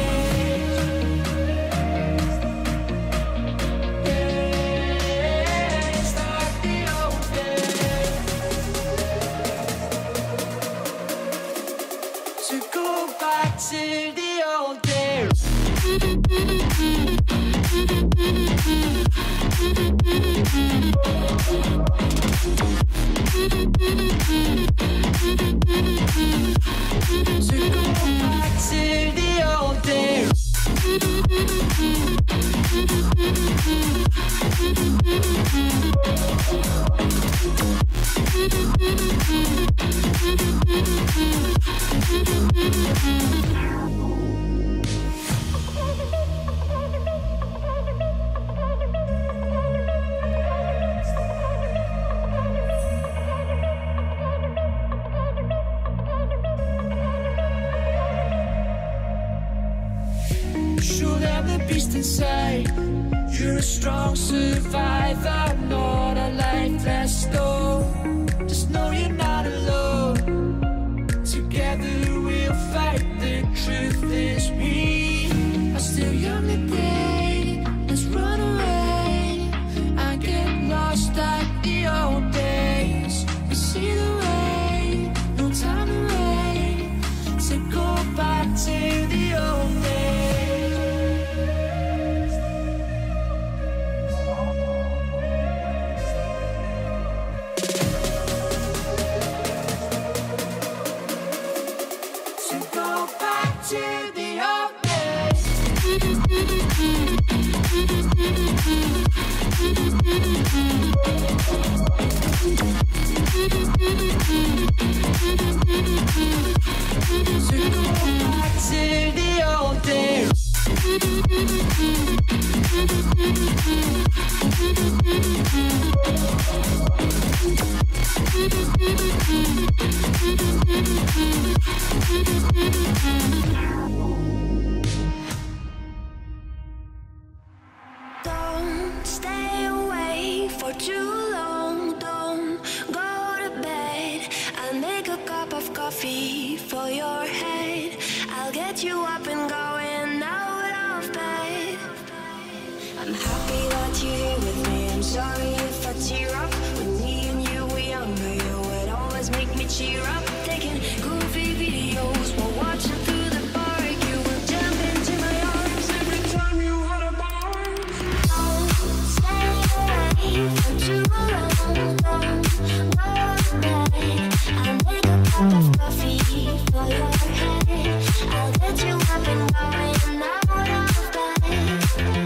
Yeah, start the old days. So go back to the old days. So go back to the old days. Should have the beast inside. You're a strong survivor, not a lifeless stone. Just know you're not alone. Together we'll fight. The truth is we are still young today. Let's run away and get lost like the old days. We see the rain, no time to wait. So go back to the old days. So go back to the old days. So go back to the old days. Don't stay away for too long. Don't go to bed. I'll make a cup of coffee for your head. I'll get you up and going out of bed. I'm happy that you're here with me. I'm sorry if I tear up. When me and you were younger, you would always make me cheer up. Taking goofy videos while watching through the park. You would jump into my arms every time you had a bar. Don't stay away for too long. Don't go to bed. I'll make a cup of coffee for your head. I'll get you up and going out of bed.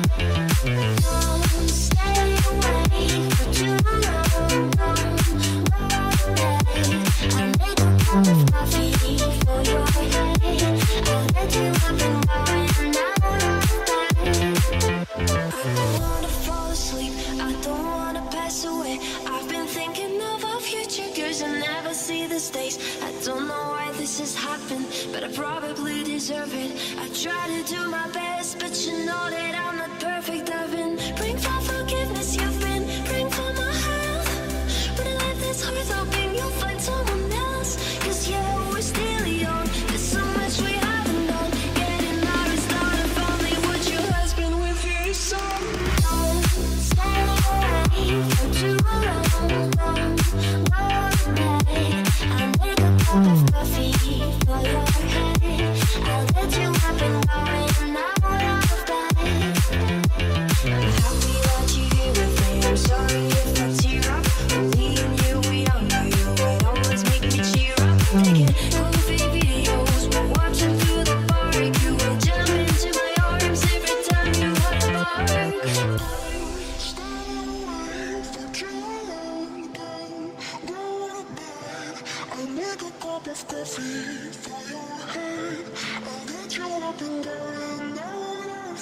Don't stay away for too long. Don't go to bed. I'll make a cup of coffee for your head. I'll get you up and going out of bed. I don't wanna fall asleep. I don't wanna pass away. I've been thinking of our future girls and never see the days. I don't know why this has happened, but I probably deserve it. I try to do my best, but you know that I'm not perfect. I've been praying for forgiveness. You've been praying for my health. When a life that's hard, hoping you'll find someone else. Cause yeah, we're still young. There's so much we haven't done. Getting married, start a family. Would your husband with your son? Don't stay away for too long. Don't go to bed. I'll make a cup of coffee for your head. I'll get you up and going out of bed. I'm happy that you're here with me. I'm sorry if I tear up. When me and you were younger, you would always make me cheer up. Taking goofy videos while watching through the park. You would jump into my arms every time you had a bark. Stay away for too long. Don't go to bed. I'll make a cup of coffee for your head. I'll get you up and going out of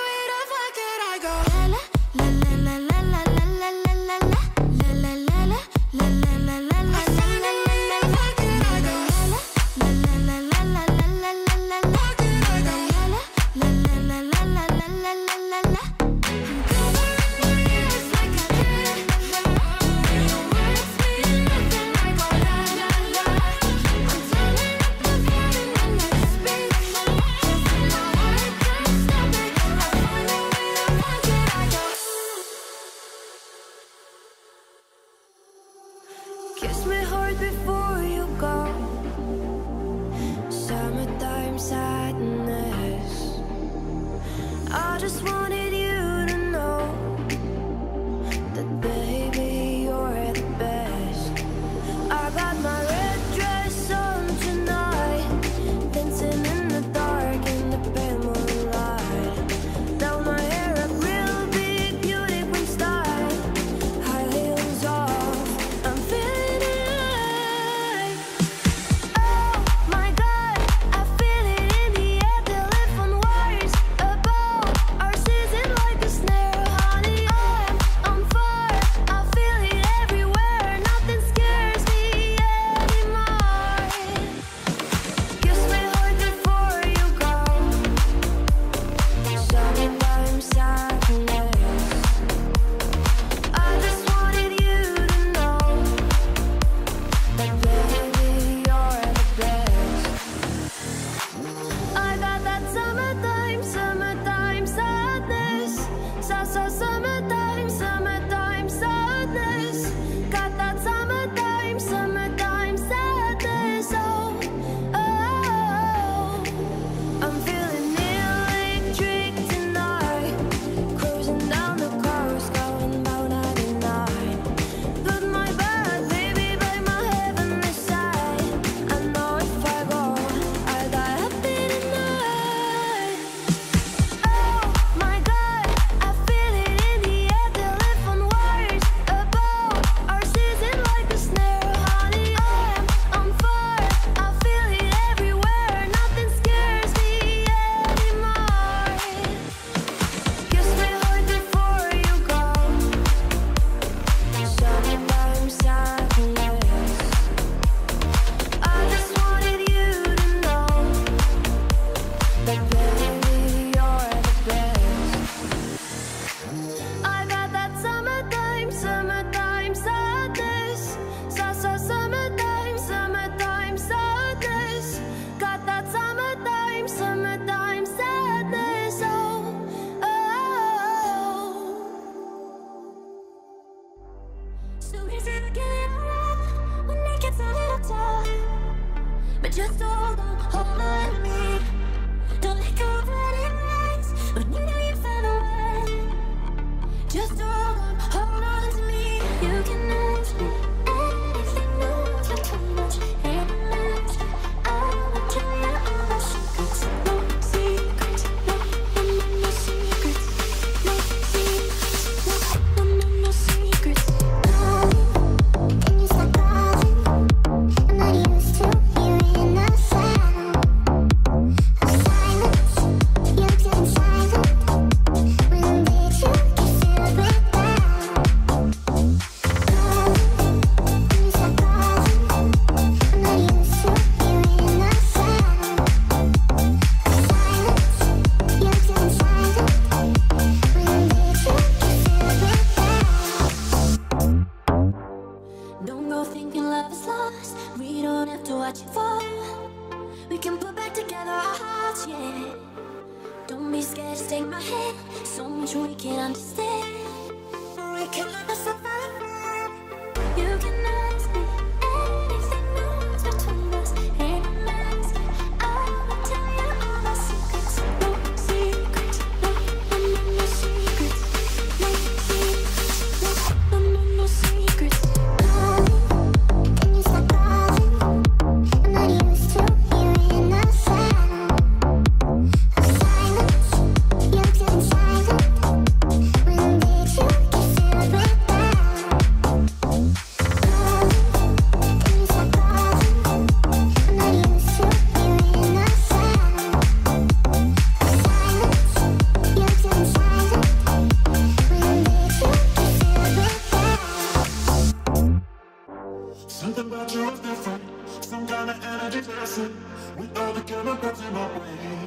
together our hearts, yeah. Don't be scared to take my hand. So much we can understand. We can never survive. You can ask me anything that's between us. Ain't a mask. I'ma tell you all my secrets. No secrets. No, no, no, no secrets. No secrets. No, no, no, no secrets. Calling, and you stop calling. I'm not used to hearing the sound of silence. You're getting silent. When did you get filled with doubt? Calling, and you stop calling. I'm not used to hearing the sound of silence. You're getting silent. When did you get filled with doubt? Something about you is different. Some kind of energy dancing with all the chemicals in my brain.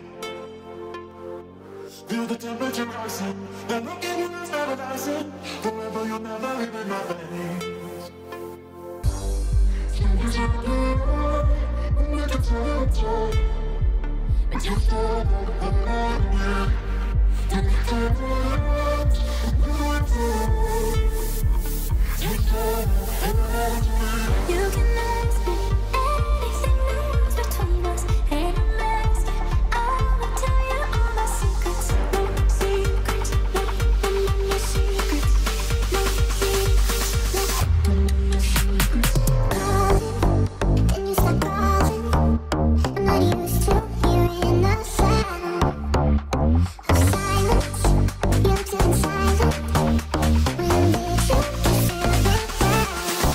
Feel the temperature rising. That look in your eyes paradising. Forever you'll never leave in my veins. Something's happening. I'm not too tired. But you feel it all around me. Don't let go of it. I'm going to take care of it. You can ask me anything that's between us. Ain't a mask. I'ma tell you all my secrets. No secrets. No, no, no, no secrets. No secrets. No, no, no, no secrets. Calling, and you stop calling. I'm not used to hearing the sound of silence. You're getting silent. When did you get filled with doubt?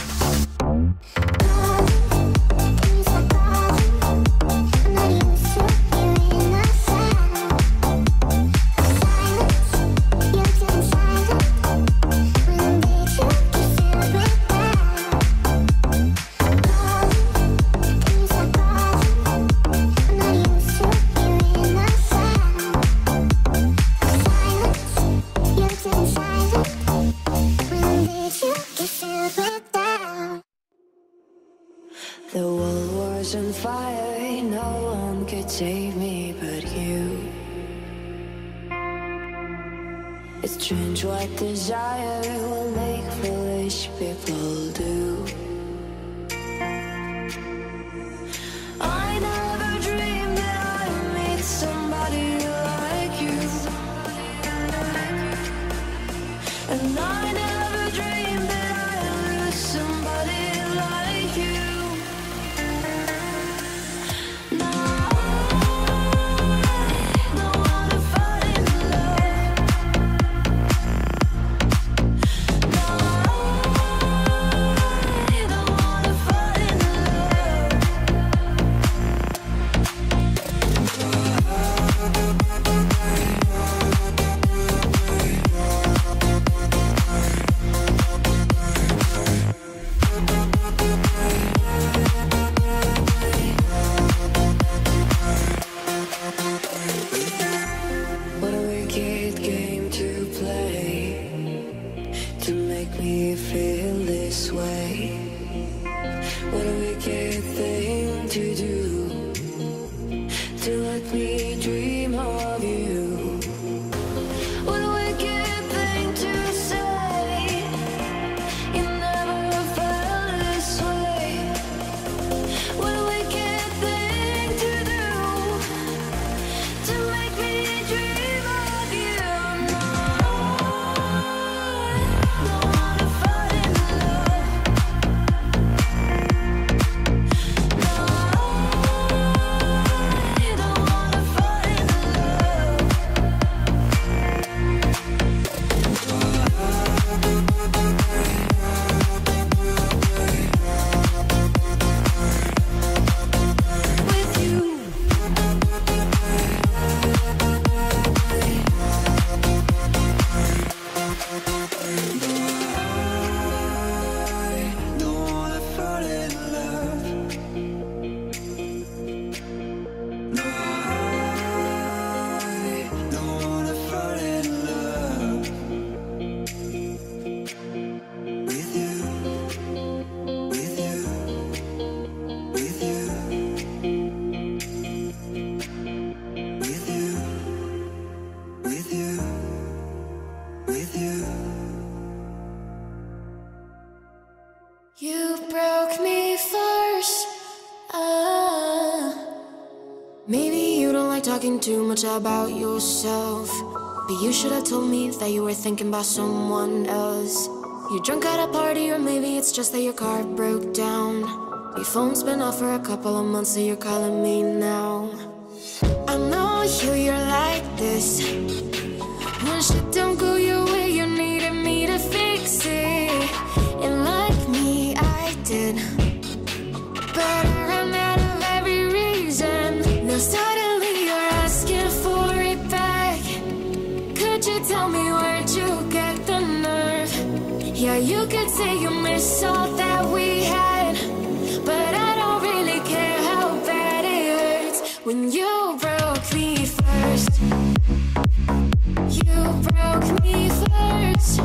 Calling, and you stop calling. I'm not used to hearing the sound of silence. You're getting silent. When did you get filled with doubt? Calling, and you stop calling. I'm not used to hearing the sound of silence. You're getting silent. When did you get filled with doubt? The world was on fire, no one could save me but you. It's strange what desire will make foolish people do. I never dreamed that I'd meet somebody like you, and I never dreamed that I'd lose somebody like you. No, I don't wanna fall in love. No, I don't wanna fall in love. What a wicked game to play to make me feel this way. What a wicked thing to do to let me dream of you. What a wicked thing to say. You never felt this way. What a wicked thing to do to make me dream of you. No, I don't wanna fall in love. No, I don't wanna fall in like talking too much about yourself, but you should have told me that you were thinking about someone else. You're drunk at a party, or maybe it's just that your car broke down. Your phone's been off for a couple of months, so you're calling me now. I know you, you're like this. When shit don't go your way, you needed me to fix it. And like me, I did, but I ran out of every reason. Now suddenly you're asking for it back. Could you tell me where'd you get the nerve? Yeah, you could say you miss all that we had, but I don't really care how bad it hurts. When you broke me first, you broke me first.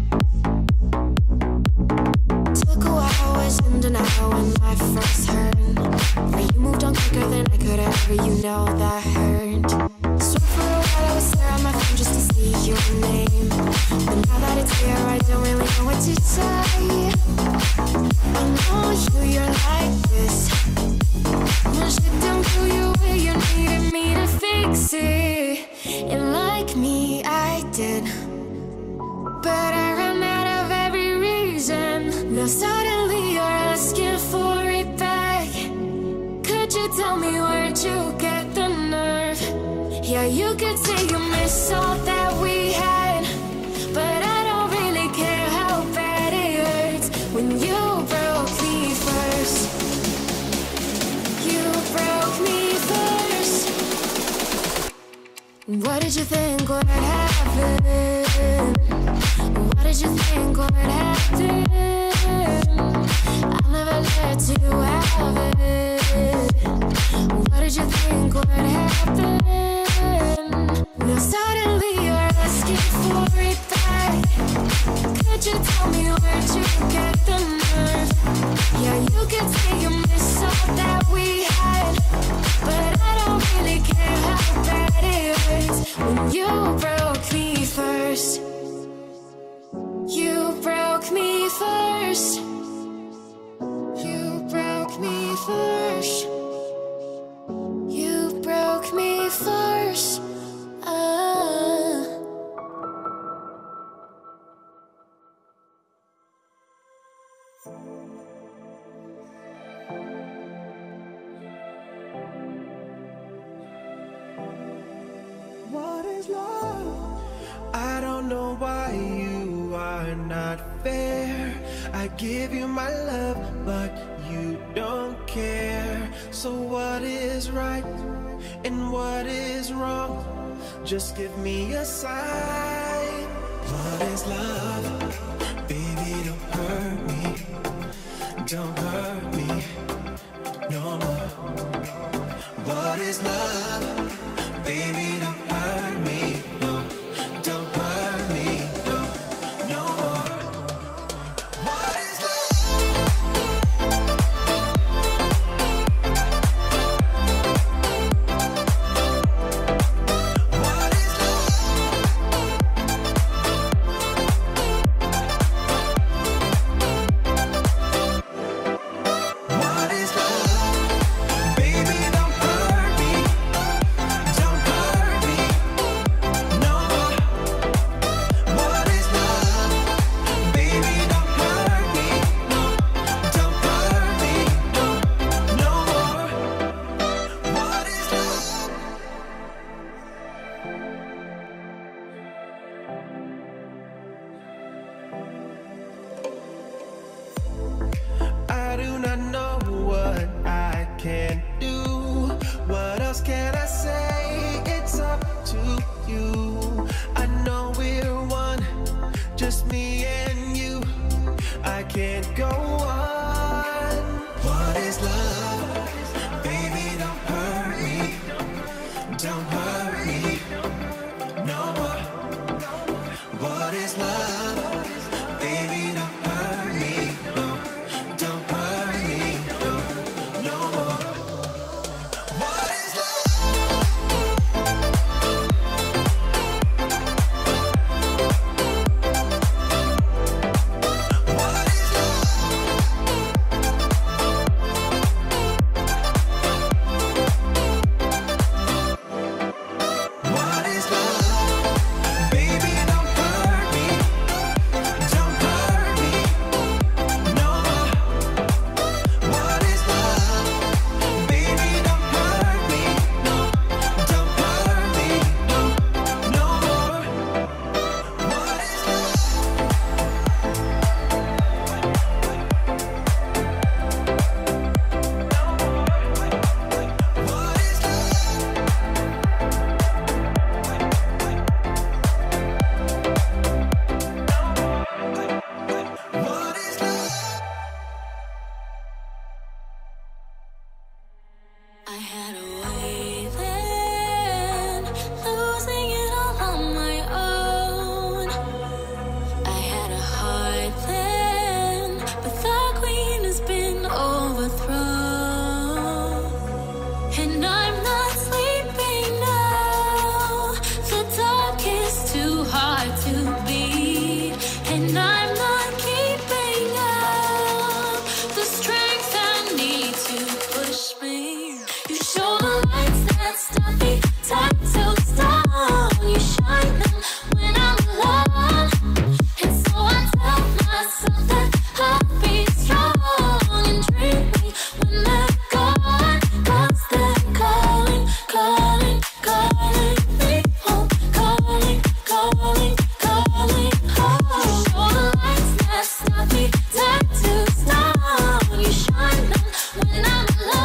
Took a while, was in denial when I first heard, but you moved on quicker than I could ever, you know that hurt. So for a while I was there on my phone just to see your name, but now that it's here I don't really know what to say. I know you, you're like this. When shit don't go your way, you needed me to fix it. And like me, I did, but I ran out of every reason. Now suddenly you're asking for it back. Could you tell me where'd you get the nerve? Yeah, you could say you miss all that we had, but I don't really care how bad it hurts. When you broke me first, you broke me first. What did you think would happen? What did you think would happen? I'll never let you have it. What did you think would happen? Now suddenly you're asking for it back. Could you tell me where'd you get the nerve? Yeah, you could say you miss all that we had, but I don't really care how bad it hurts. When you broke me first, you broke me first. You broke me first. You broke me first. Ah. What is love? I don't know why you are not fair. I give you my love, but you don't care. So what is right and what is wrong? Just give me a sign. What is love? Baby, don't hurt me. Don't hurt me no more. What is love? Baby, don't hurt me. No, don't hurt me. No, no more. What is tied to stone. You shine them when I'm alone, and so I tell myself that I'll be strong and dream me when they're gone. 'Cause they're calling, calling, calling me home, calling, calling, calling home. You show the lights that stop me tied to stone. You shine them when I'm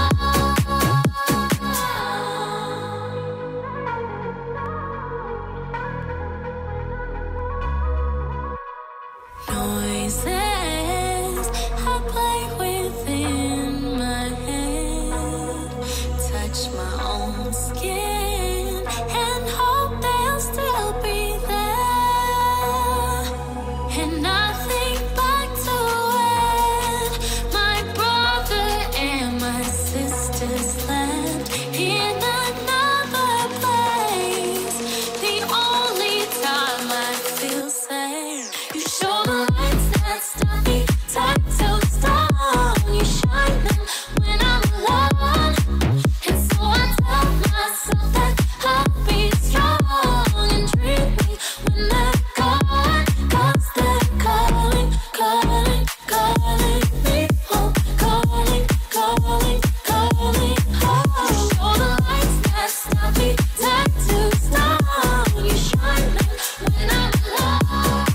noises I play within my head, touch my own skin and hope they'll still be there. And I think back to when my brother and my sisters left in another place. The only time I feel safe, you show the lights that stop me tied to stone. You shine them when I'm alone, and so I tell myself that I'll be strong and dream me when they're gone. 'Cause they're calling, calling, calling me home, calling, calling, calling home. You show the lights that stop me tied to stone. You shine them when I'm alone.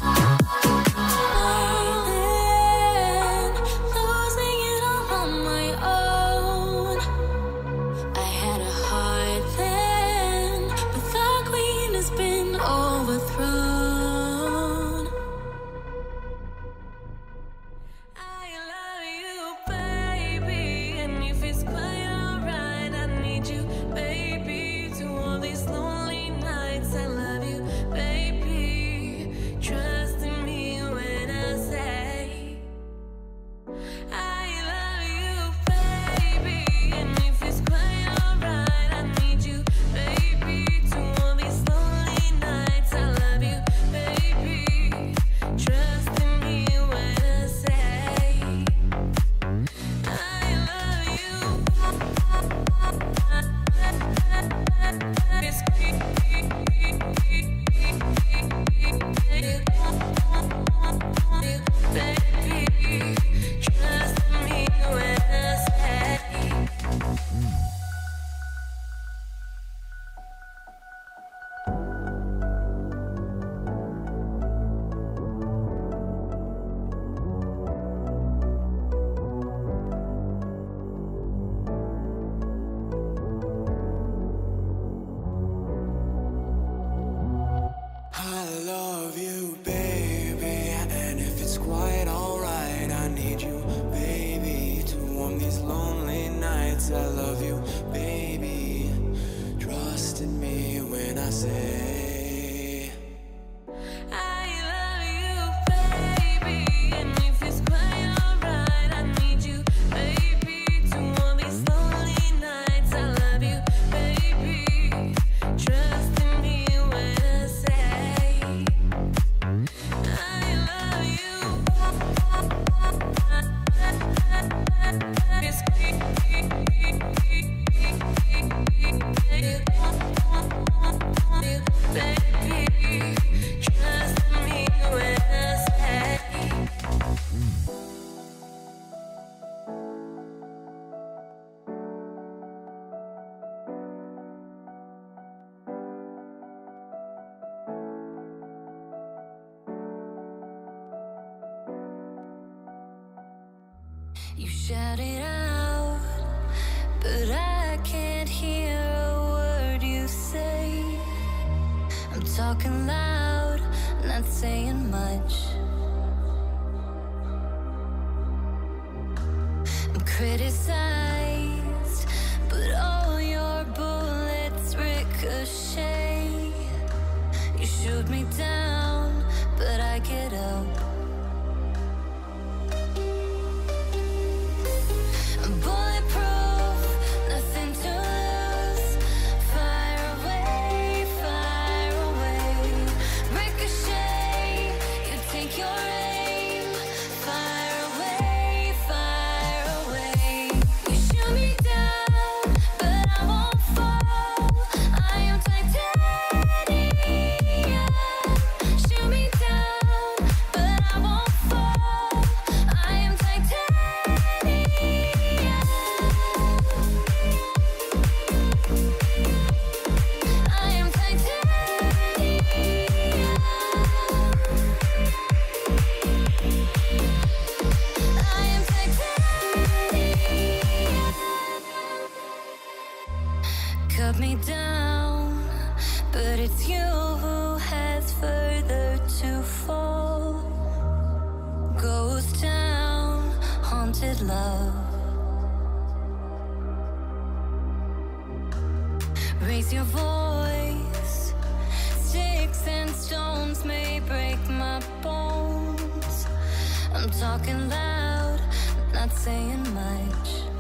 Losing it all on my own. I had a heart then, but the queen has been overthrown. I love you, baby, and if it's quite alright, I need you, baby, to all these lonely nights. I love you, baby, trust in me when I say I love you, baby, and if it's quite alright, I need you, baby, to all these lonely nights. I love you, baby, trust in me when I say I love you. Baby, trust in me when I say I love you, baby, and if it's quite alright, I need you, baby, to warm these lonely nights. I love you, baby, trust in me when I say I love you, baby, and if it's quite alright, I need you, baby, to all these lonely nights. I love you, baby, trust in me when I say I love you. Baby, trust in me when I say you shout it out, but I can't hear a word you say. I'm talking loud, not saying much. I'm criticized, but all your bullets ricochet. You shoot me down, but I get up. I'm bulletproof, nothing to lose. Fire away, fire away. Ricochet, you take your aim. Fire away, fire away. You shoot me down, but I won't fall. I am but it's you who has further to fall. Ghost town, haunted love. Raise your voice. Sticks and stones may break my bones. I'm talking loud, not saying much.